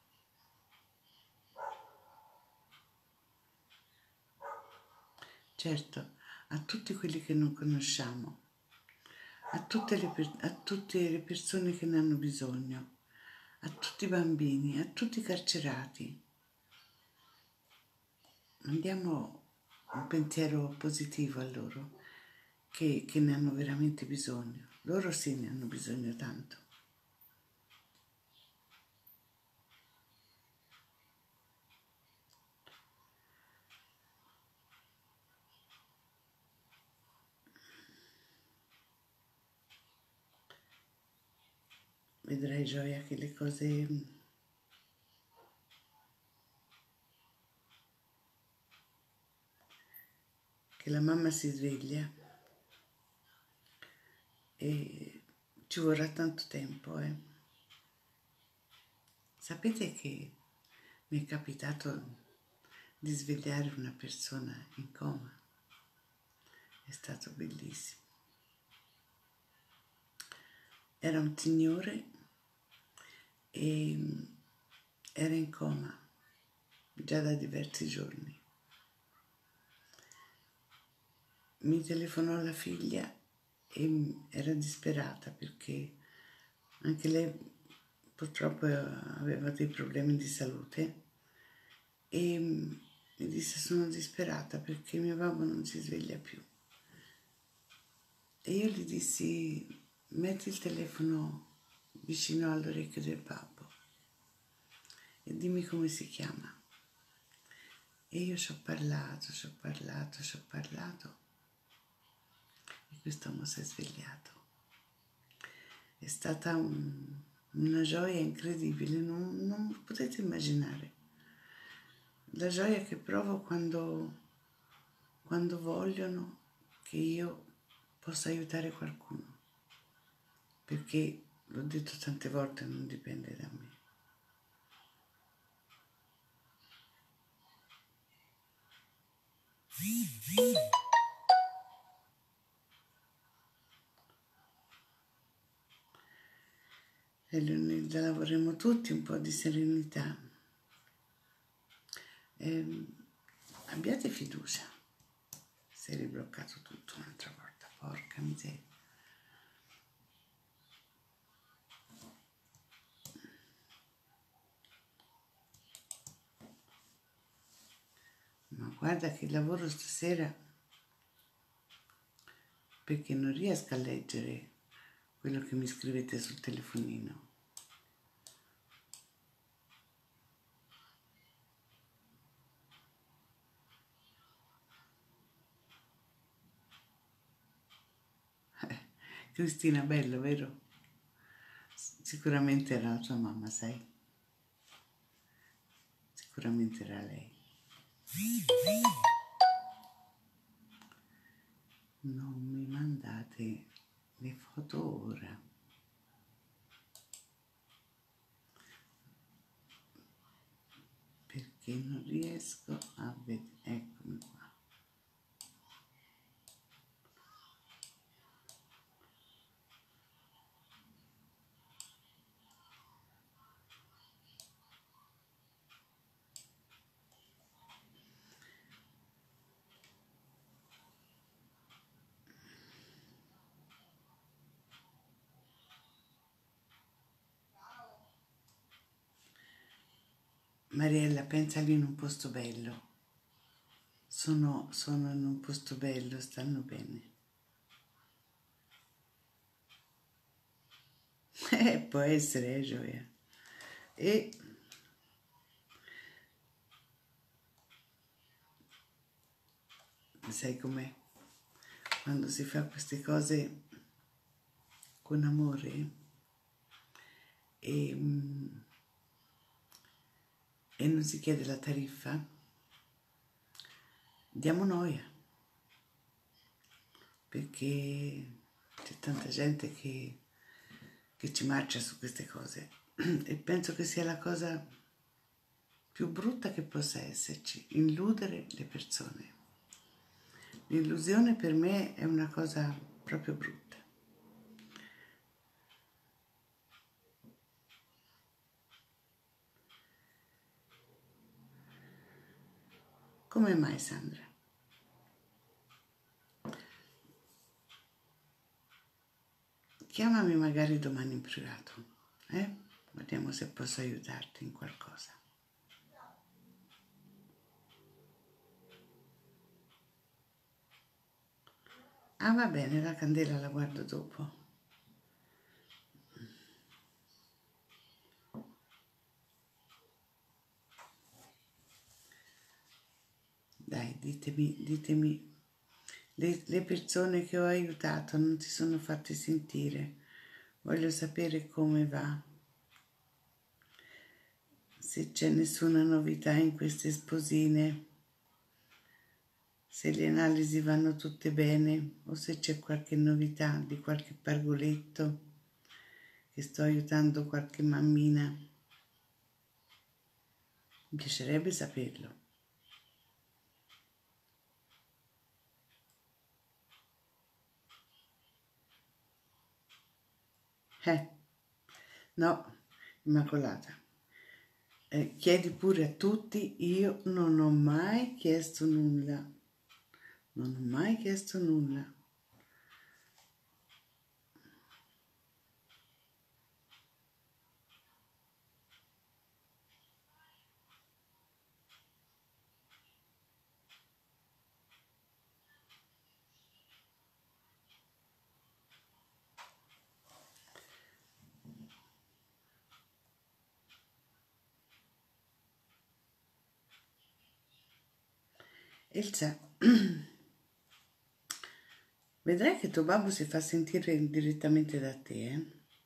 Certo, a tutti quelli che non conosciamo, a tutte le, per- a tutte le persone che ne hanno bisogno, a tutti i bambini, a tutti i carcerati. Mandiamo un pensiero positivo a loro, che, che ne hanno veramente bisogno. Loro sì ne hanno bisogno tanto. Vedrai, Gioia, che le cose... che la mamma si sveglia e ci vorrà tanto tempo, eh. Sapete che mi è capitato di svegliare una persona in coma? È stato bellissimo. Era un signore e era in coma già da diversi giorni. Mi telefonò la figlia e era disperata perché anche lei purtroppo aveva dei problemi di salute e mi disse: sono disperata perché mio babbo non si sveglia più. E io gli dissi: metti il telefono vicino all'orecchio del babbo e dimmi come si chiama. E io ci ho parlato, ci ho parlato, ci ho parlato e quest'uomo si è svegliato. È stata un, una gioia incredibile, non, non potete immaginare la gioia che provo quando, quando vogliono che io possa aiutare qualcuno, perché l'ho detto tante volte, non dipende da me. E lunedì lavoriamo tutti, un po' di serenità. E abbiate fiducia. Si è ribloccato tutto un'altra volta, porca miseria. Ma guarda che lavoro stasera perché non riesco a leggere quello che mi scrivete sul telefonino. Eh, Cristina, bello, vero? Sicuramente era la tua mamma, sai? Sicuramente era lei. Non mi mandate le foto ora. Perché non riesco a vedere. Eccomi qua. Mariella, pensa lì in un posto bello. Sono, sono in un posto bello, stanno bene. Eh, può essere, eh, Gioia. E sai com'è? Quando si fa queste cose con amore e, e non si chiede la tariffa, diamo noia, perché c'è tanta gente che, che ci marcia su queste cose e penso che sia la cosa più brutta che possa esserci, illudere le persone. L'illusione per me è una cosa proprio brutta. Come mai, Sandra? Chiamami magari domani in privato, eh? Vediamo se posso aiutarti in qualcosa. Ah, va bene, la candela la guardo dopo. Dai, ditemi, ditemi, le, le persone che ho aiutato non si sono fatte sentire. Voglio sapere come va. Se c'è nessuna novità in queste sposine. se le analisi vanno tutte bene o se c'è qualche novità di qualche pargoletto, che sto aiutando qualche mammina. Mi piacerebbe saperlo. Eh, no, Immacolata, eh, chiedi pure a tutti, io non ho mai chiesto nulla, non ho mai chiesto nulla. Elsa, vedrai che tuo babbo si fa sentire direttamente da te, eh?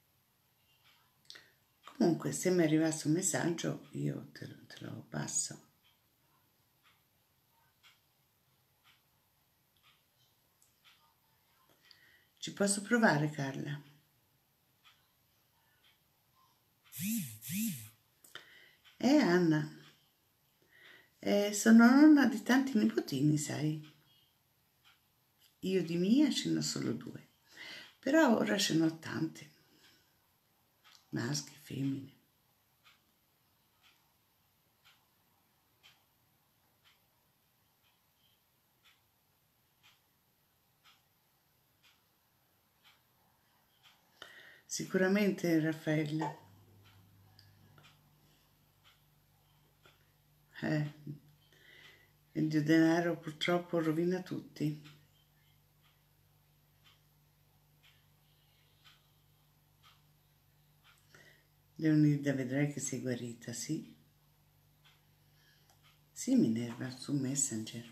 Comunque, se mi arrivasse un messaggio, io te lo, te lo passo. Ci posso provare, Carla? Eh, Anna, eh, sono nonna di tanti nipotini, sai? Io di mia ce ne ho solo due, però ora ce ne ho tante, maschi, femmine. Sicuramente, Raffaella. Eh, il dio denaro purtroppo rovina tutti. Leonida, vedrai che sei guarita, sì? Sì, Minerva, su Messenger.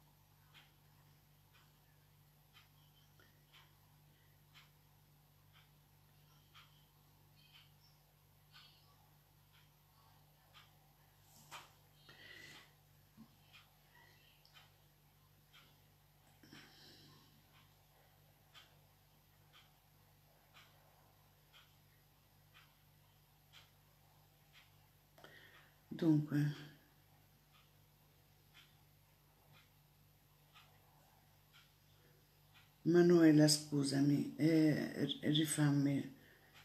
Dunque, Manuela, scusami, eh, rifammi,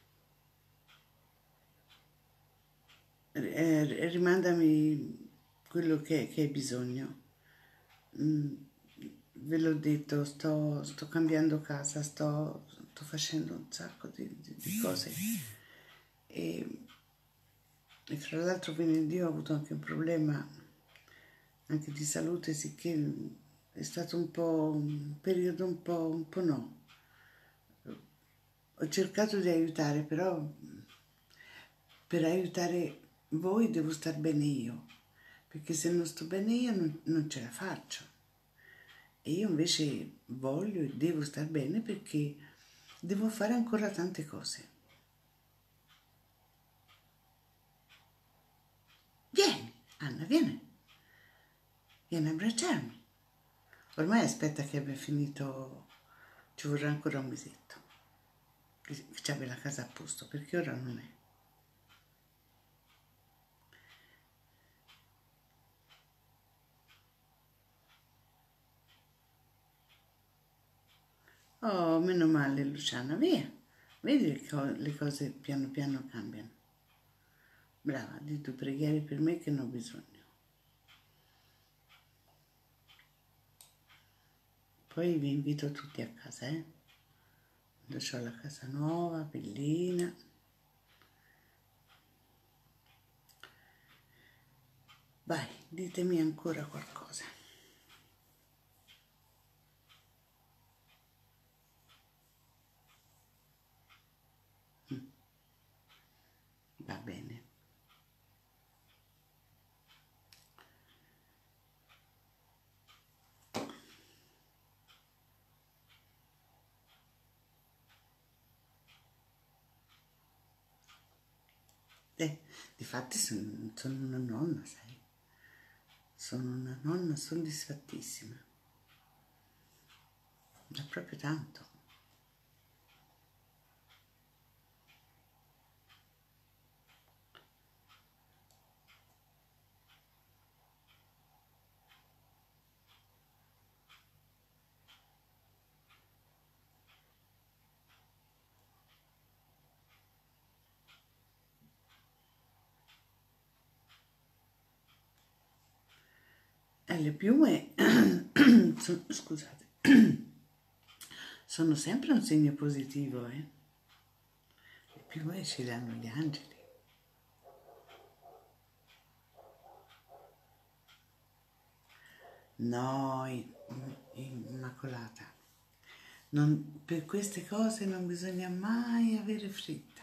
eh, rimandami quello che, che hai bisogno. Mm, ve l'ho detto, sto, sto cambiando casa, sto, sto facendo un sacco di, di, di cose e, e fra l'altro venerdì ho avuto anche un problema anche di salute, sicché è stato un po' un periodo un po', un po' no. Ho cercato di aiutare, però per aiutare voi devo star bene io, perché se non sto bene io non, non ce la faccio. E io invece voglio e devo star bene perché devo fare ancora tante cose. Vieni, Anna, vieni. Vieni a abbracciarmi. Ormai aspetta che abbia finito, ci vorrà ancora un mesetto, che ci abbia la casa a posto, perché ora non è. Oh, meno male, Luciana, via. Vedi che le cose piano piano cambiano. Brava, di tu preghiere per me che ne ho bisogno. Poi vi invito tutti a casa, eh? Quando ho la casa nuova, bellina. Vai, ditemi ancora qualcosa. Mm. Va bene. Eh, difatti sono, sono una nonna, sai? Sono una nonna soddisfattissima. è proprio tanto. E le piume, sono, scusate, sono sempre un segno positivo, eh? Le piume ci danno gli angeli. No, Immacolata, non, per queste cose non bisogna mai avere fretta.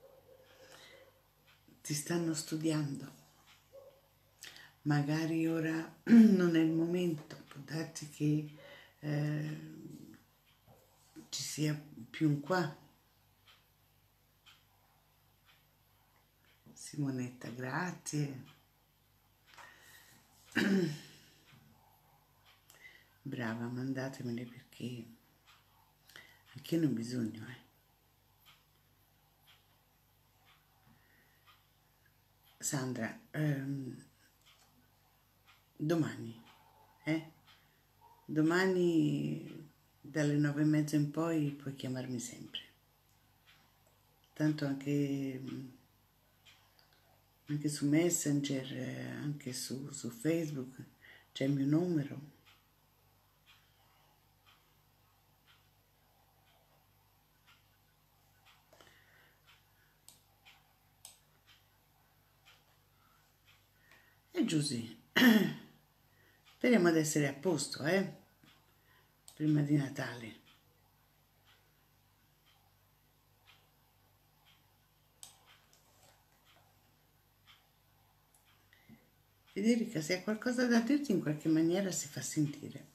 Ti stanno studiando. Magari ora non è il momento, può darsi che eh, ci sia più un qua. Simonetta, grazie. Brava, mandatemele perché anche io ne ho bisogno, eh. Sandra, ehm, domani, eh? Domani dalle nove e mezza in poi puoi chiamarmi sempre. Tanto anche, anche su Messenger, anche su, su Facebook c'è il mio numero. E Giusy, speriamo di essere a posto, eh? Prima di Natale. Federica, se hai qualcosa da dirti in qualche maniera si fa sentire.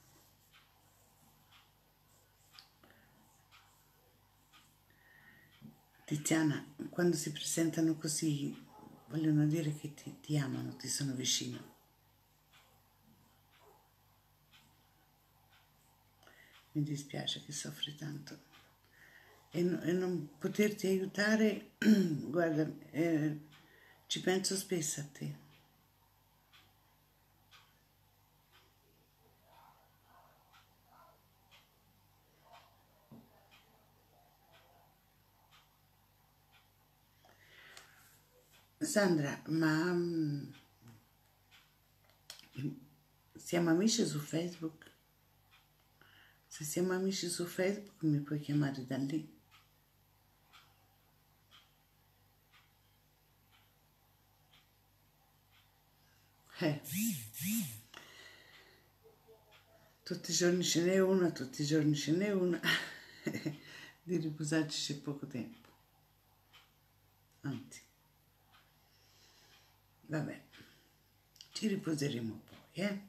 Tiziana, quando si presentano così vogliono dire che ti, ti amano, ti sono vicino. Mi dispiace che soffri tanto e, no, e non poterti aiutare, guarda, eh, ci penso spesso a te. Sandra, ma um, siamo amici su Facebook? Se siamo amici su Facebook mi puoi chiamare da lì. Eh. Tutti i giorni ce n'è una, tutti i giorni ce n'è una. Di riposarci c'è poco tempo. Anzi. Vabbè, ci riposeremo poi, eh?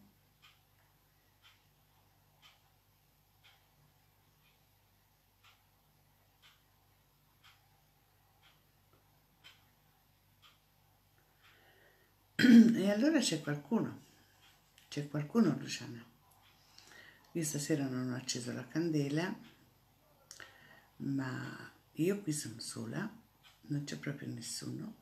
E allora c'è qualcuno, c'è qualcuno, Luciana. Io stasera non ho acceso la candela, ma io qui sono sola, non c'è proprio nessuno.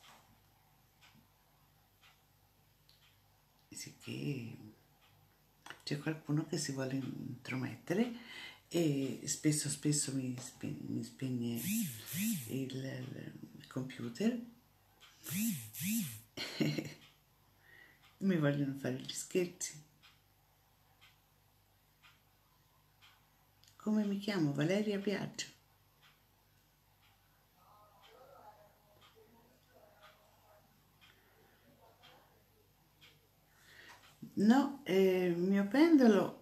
Sicché c'è qualcuno che si vuole intromettere e spesso spesso mi, spe mi spegne il, il computer. Mi vogliono fare gli scherzi. Come mi chiamo? Valeria Biagio. No, eh, il mio pendolo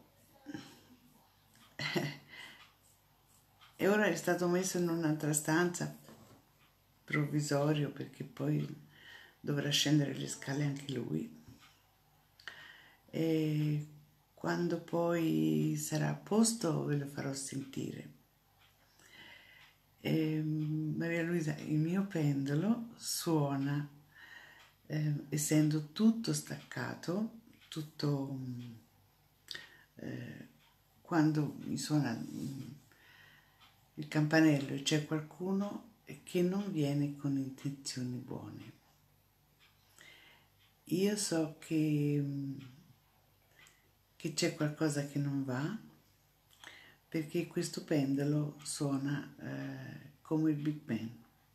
e ora è stato messo in un'altra stanza provvisorio perché poi dovrà scendere le scale anche lui. E quando poi sarà a posto ve lo farò sentire. E, Maria Luisa, il mio pendolo suona, eh, essendo tutto staccato, tutto eh, quando mi suona il campanello e c'è qualcuno che non viene con intenzioni buone. Io so che, che c'è qualcosa che non va, perché questo pendolo suona eh, come il Big Ben.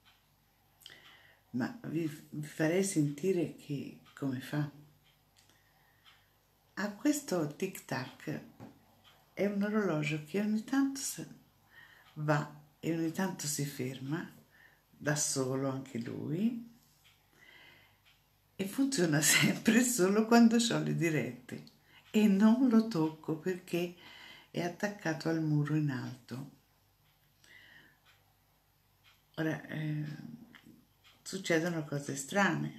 Ma vi, vi farei sentire che come fa. Ha questo tic-tac, è un orologio che ogni tanto va e ogni tanto si ferma, da solo anche lui, e funziona sempre solo quando ho le dirette e non lo tocco perché è attaccato al muro in alto. Ora, eh, succedono cose strane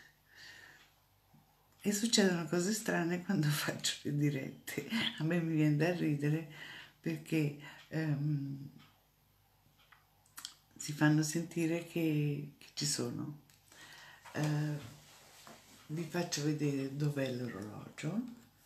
e succedono cose strane quando faccio le dirette. A me mi viene da ridere perché ehm, si fanno sentire che, che ci sono. Eh, vi faccio vedere dov'è l'orologio.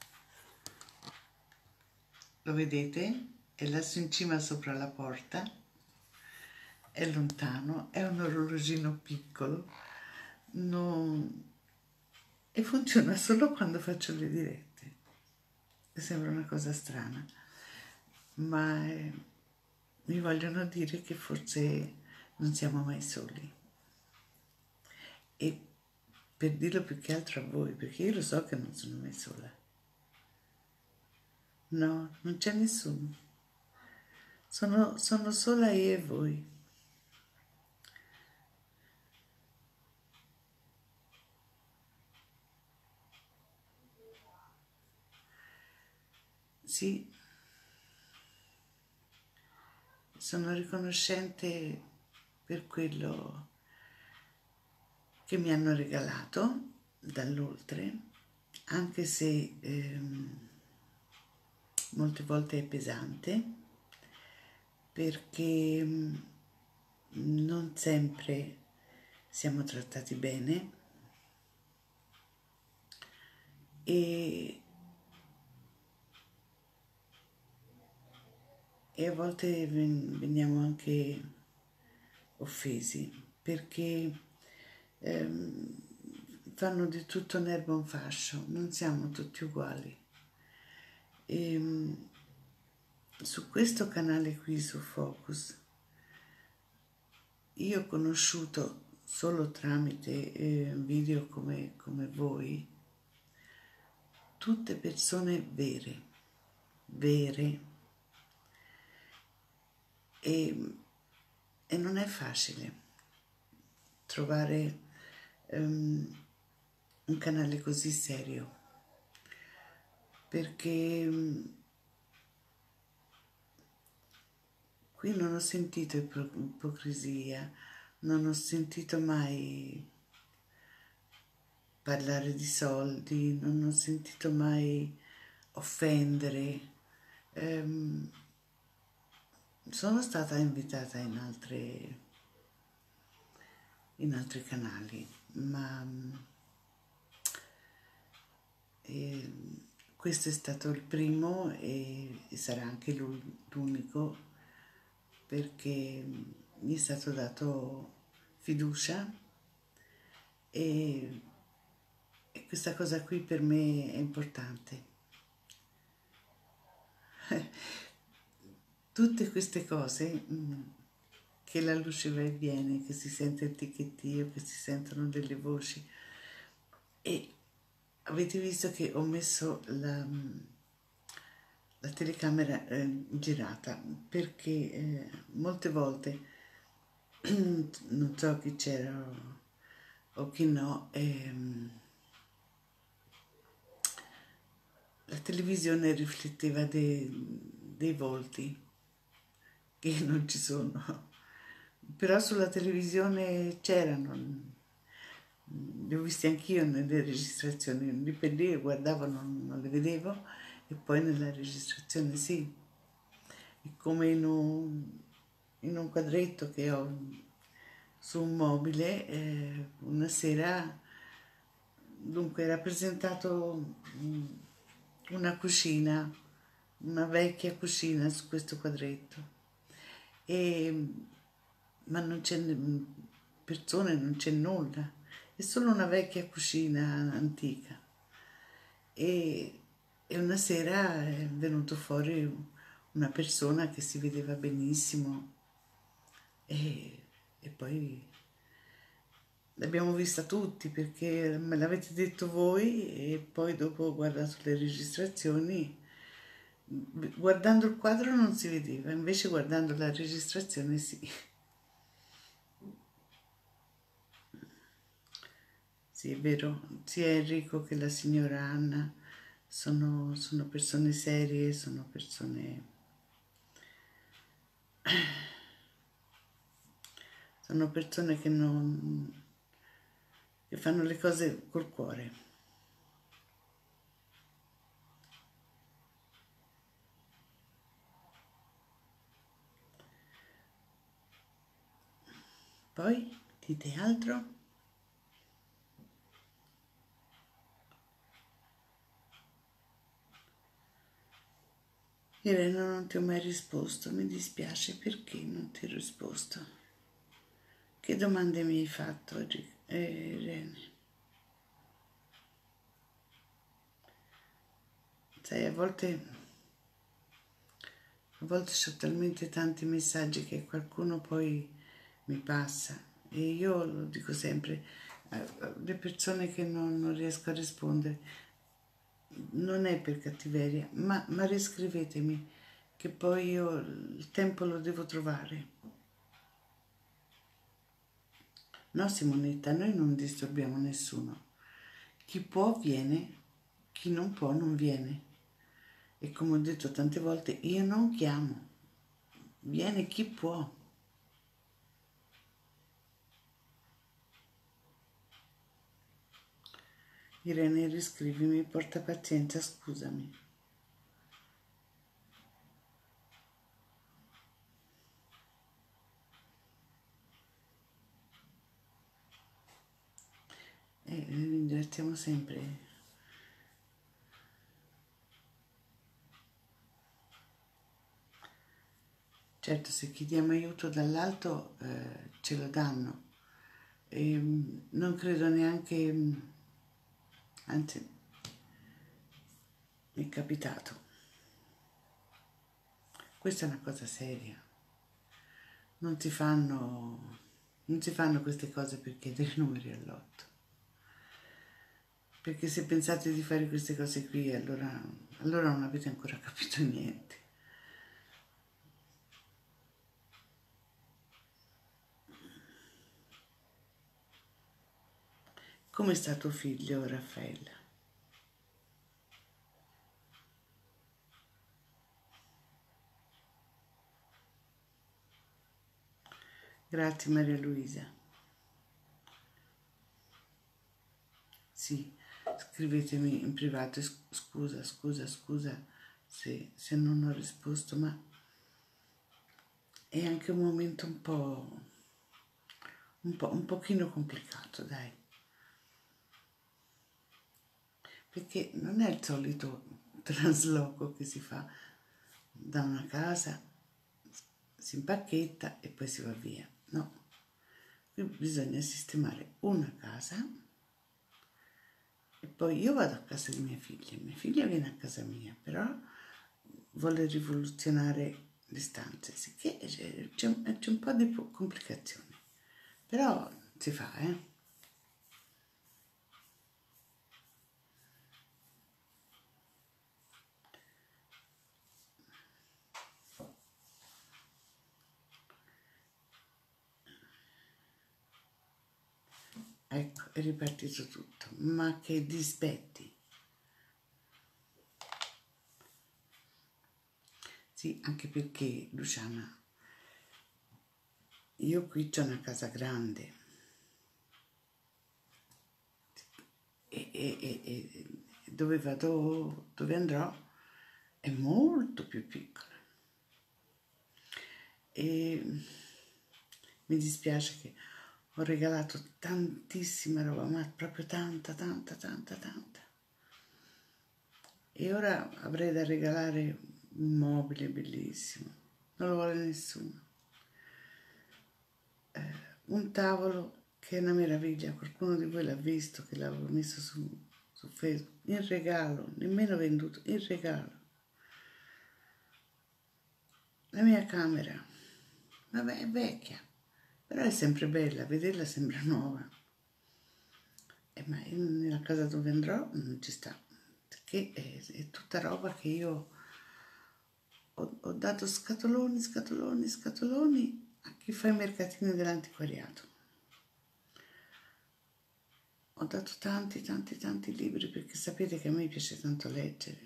Lo vedete? È lassù in cima sopra la porta, è lontano, è un orologino piccolo, non... e funziona solo quando faccio le dirette. Sembra una cosa strana, ma eh, mi vogliono dire che forse non siamo mai soli. E per dirlo più che altro a voi, perché io lo so che non sono mai sola. No, non c'è nessuno. Sono, sono sola io e voi. Sì, sono riconoscente per quello che mi hanno regalato dall'oltre, anche se ehm, molte volte è pesante, perché non sempre siamo trattati bene e, e a volte veniamo anche offesi perché ehm, fanno di tutto un'erba un fascio, non siamo tutti uguali. E, su questo canale qui, su Focus, io ho conosciuto solo tramite eh, video come, come voi, tutte persone vere, vere, e, e non è facile trovare um, un canale così serio, perché um, qui non ho sentito ipocrisia, non ho sentito mai parlare di soldi, non ho sentito mai offendere. Ehm, sono stata invitata in altre, in altri canali, ma eh, questo è stato il primo e, e sarà anche l'unico, perché mi è stato dato fiducia e, e questa cosa qui per me è importante. Tutte queste cose, che la luce va e viene, che si sente il ticchettio, che si sentono delle voci, e avete visto che ho messo la, la telecamera eh, girata perché eh, molte volte non so chi c'era o, o chi no, ehm, la televisione rifletteva dei, dei volti che non ci sono, però sulla televisione c'erano, li ho visti anch'io nelle registrazioni, lì per lì guardavo, non, non le vedevo, e poi nella registrazione sì, è come in un, in un quadretto che ho su un mobile, eh, una sera, dunque era presentato una cucina una vecchia cucina su questo quadretto, e, ma non c'è persone, non c'è nulla, è solo una vecchia cucina antica. E, e una sera è venuto fuori una persona che si vedeva benissimo, e, e poi l'abbiamo vista tutti perché me l'avete detto voi, e poi dopo ho guardato le registrazioni. Guardando il quadro non si vedeva, invece guardando la registrazione sì. Sì, è vero, sia Enrico che la signora Anna sono, sono persone serie, sono persone... sono persone che non... che fanno le cose col cuore. Poi dite altro? Irene, non ti ho mai risposto, mi dispiace. Perché non ti ho risposto? Che domande mi hai fatto, eh, Irene? Sai, a volte, a volte ho talmente tanti messaggi che qualcuno poi mi passa, e io lo dico sempre, le persone che non, non riesco a rispondere, non è per cattiveria, ma, ma riscrivetemi, che poi io il tempo lo devo trovare. No, Simonetta, noi non disturbiamo nessuno. Chi può viene, chi non può non viene. E come ho detto tante volte, io non chiamo, viene chi può. Irene, riscrivimi, porta pazienza, scusami. E ringraziamo sempre. Certo, se chiediamo aiuto dall'alto eh, ce lo danno. E, non credo neanche, anzi, mi è capitato. Questa è una cosa seria. Non si fanno, non si fanno queste cose per chiedere i numeri all'otto. Perché se pensate di fare queste cose qui, allora, allora non avete ancora capito niente. Come sta tuo figlio, Raffaella? Grazie, Maria Luisa. Sì, scrivetemi in privato, scusa, scusa, scusa se, se non ho risposto, ma è anche un momento un po', un po', un pochino complicato, dai. Perché non è il solito trasloco che si fa da una casa, si impacchetta e poi si va via. No, qui bisogna sistemare una casa e poi io vado a casa di mia figlia, mia figlia viene a casa mia, però vuole rivoluzionare le stanze, sicché c'è, c'è, c'è un po' di complicazioni, però si fa, eh. Ecco, è ripartito tutto, ma che dispetti. Sì, anche perché, Luciana, io qui c'ho una casa grande e, e, e, e dove vado, dove andrò è molto più piccola. E mi dispiace che ho regalato tantissima roba, ma proprio tanta, tanta, tanta, tanta. E ora avrei da regalare un mobile bellissimo, non lo vuole nessuno. Eh, un tavolo che è una meraviglia, qualcuno di voi l'ha visto, che l'avevo messo su, su Facebook, in regalo, nemmeno venduto, in regalo. La mia camera, vabbè, è vecchia, però è sempre bella, vederla sembra nuova. Eh, ma nella casa dove andrò non ci sta, perché è, è tutta roba che io ho, ho dato scatoloni, scatoloni, scatoloni a chi fa i mercatini dell'antiquariato. Ho dato tanti, tanti, tanti libri perché sapete che a me piace tanto leggere.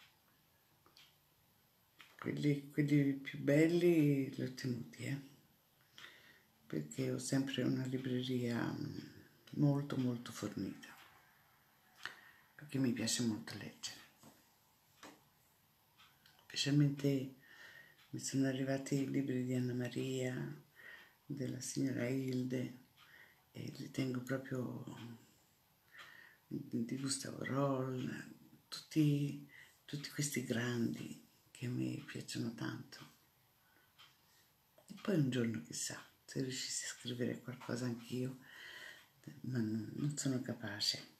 Quelli, quelli più belli li ho tenuti, eh? Perché ho sempre una libreria molto, molto fornita, perché mi piace molto leggere. Specialmente mi sono arrivati i libri di Anna Maria, della signora Hilde, e li tengo proprio di Gustavo Roll, tutti, tutti questi grandi che a me piacciono tanto. E poi un giorno chissà, se riuscissi a scrivere qualcosa anch'io, ma non, non sono capace.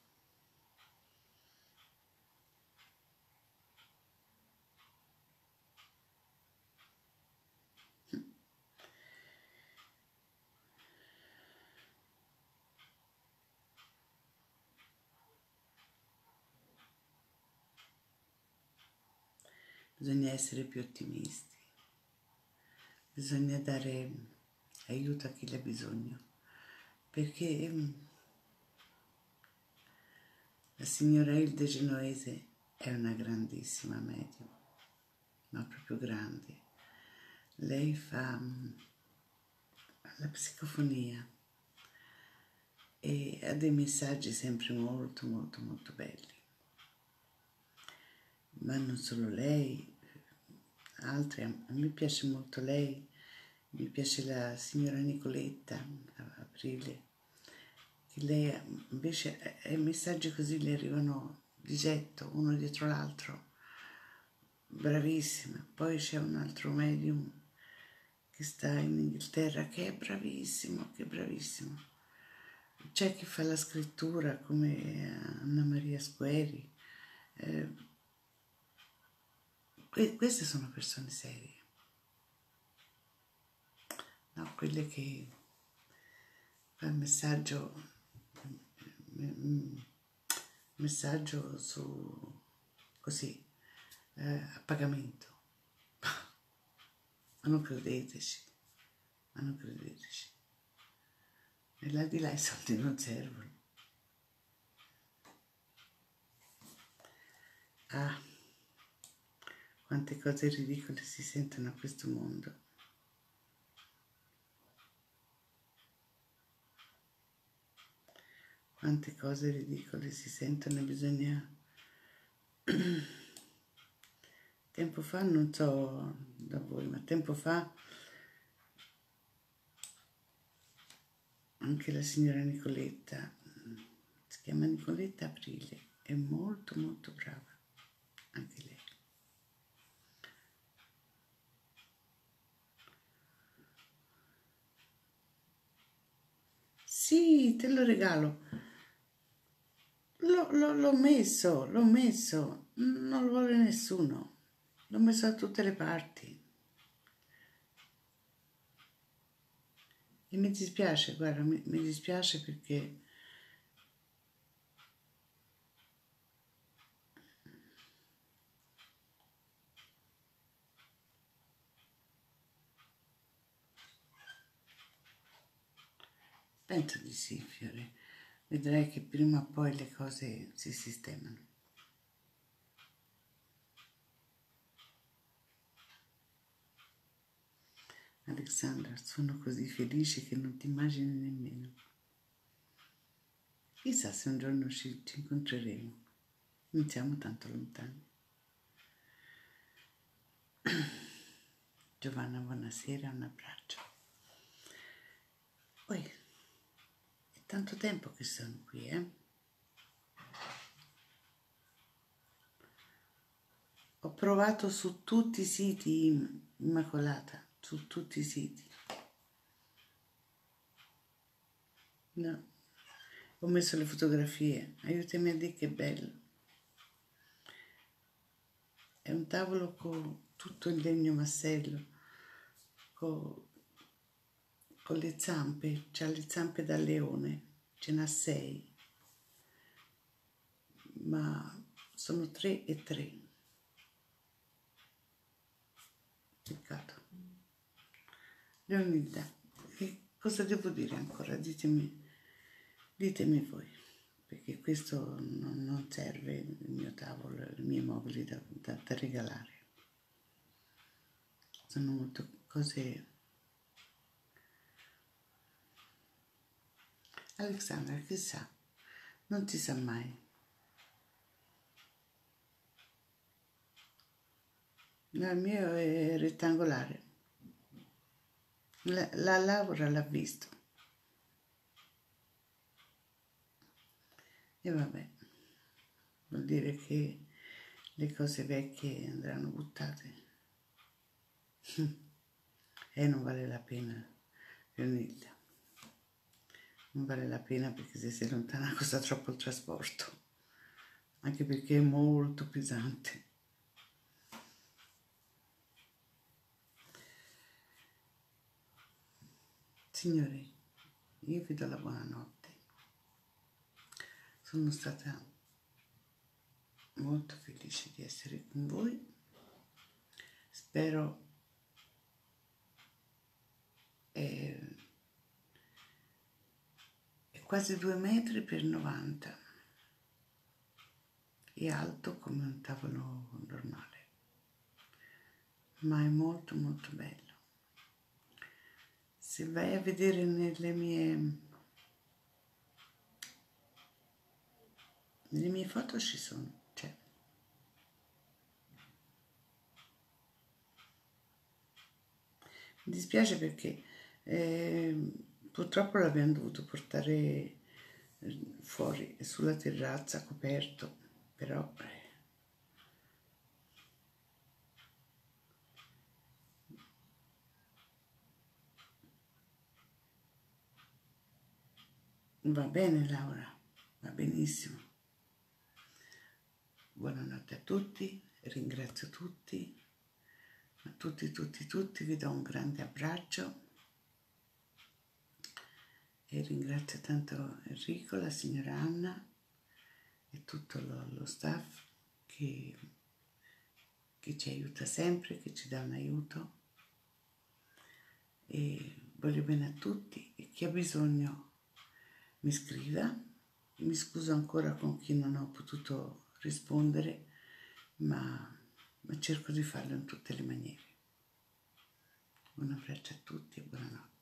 Bisogna essere più ottimisti, bisogna dare aiuto a chi ne ha bisogno, perché la signora Hilde Genoese è una grandissima medium, ma proprio grande. Lei fa la psicofonia e ha dei messaggi sempre molto, molto, molto belli. Ma non solo lei, altri, a me piace molto lei, mi piace la signora Nicoletta Aprile, che lei invece i messaggi così le arrivano di getto, uno dietro l'altro, bravissima. Poi c'è un altro medium che sta in Inghilterra che è bravissimo, che è bravissimo. C'è chi fa la scrittura come Anna Maria Squeri. Eh, queste sono persone serie, no? Quelle che fa il messaggio, messaggio su così, eh, a pagamento. Ma non credeteci, ma non credeteci. E là di là i soldi non servono. Ah, quante cose ridicole si sentono a questo mondo. Quante cose ridicole si sentono e bisogna... Tempo fa, non so da voi, ma tempo fa anche la signora Nicoletta, si chiama Nicoletta Aprile, è molto molto brava, anche lei. Sì, te lo regalo. L'ho messo, l'ho messo, non lo vuole nessuno. L'ho messo da tutte le parti. E mi dispiace, guarda, mi, mi dispiace perché penso di sì, Fiore. Vedrai che prima o poi le cose si sistemano. Alexandra, sono così felice che non ti immagini nemmeno. Chissà se un giorno ci, ci incontreremo. Non siamo tanto lontani. Giovanna, buonasera, un abbraccio. Poi, è tanto tempo che sono qui, eh? Ho provato su tutti i siti, Immacolata, su tutti i siti. No, ho messo le fotografie, aiutami a dire che bello. È un tavolo con tutto in legno massello, con, con le zampe, c'ha le zampe da leone, ce n'ha sei, ma sono tre e tre. Peccato. Leonida, che cosa devo dire ancora? Ditemi, ditemi voi, perché questo non, non serve il mio tavolo, i miei mobili da, da, da regalare. Sono molte cose. Alexandra, chissà, non si sa mai. No, il mio è rettangolare. La, la Laura l'ha visto. E vabbè, vuol dire che le cose vecchie andranno buttate. E non vale la pena, Leonilda. Non vale la pena perché se si allontana costa troppo il trasporto. Anche perché è molto pesante. Signori, io vi do la buonanotte. Sono stata molto felice di essere con voi. Spero è, è quasi due metri per novanta. È alto come un tavolo normale, ma è molto molto bello. Se vai a vedere nelle mie nelle mie foto ci sono, c'è. Mi dispiace perché eh, purtroppo l'abbiamo dovuto portare fuori sulla terrazza coperto, però va bene Laura, va benissimo. Buonanotte a tutti, ringrazio tutti, a tutti, tutti, tutti, vi do un grande abbraccio e ringrazio tanto Enrico, la signora Anna e tutto lo, lo staff che, che ci aiuta sempre, che ci dà un aiuto, e voglio bene a tutti e chi ha bisogno mi scriva. Mi scuso ancora con chi non ho potuto rispondere, ma, ma cerco di farlo in tutte le maniere. Un abbraccio a tutti e buonanotte.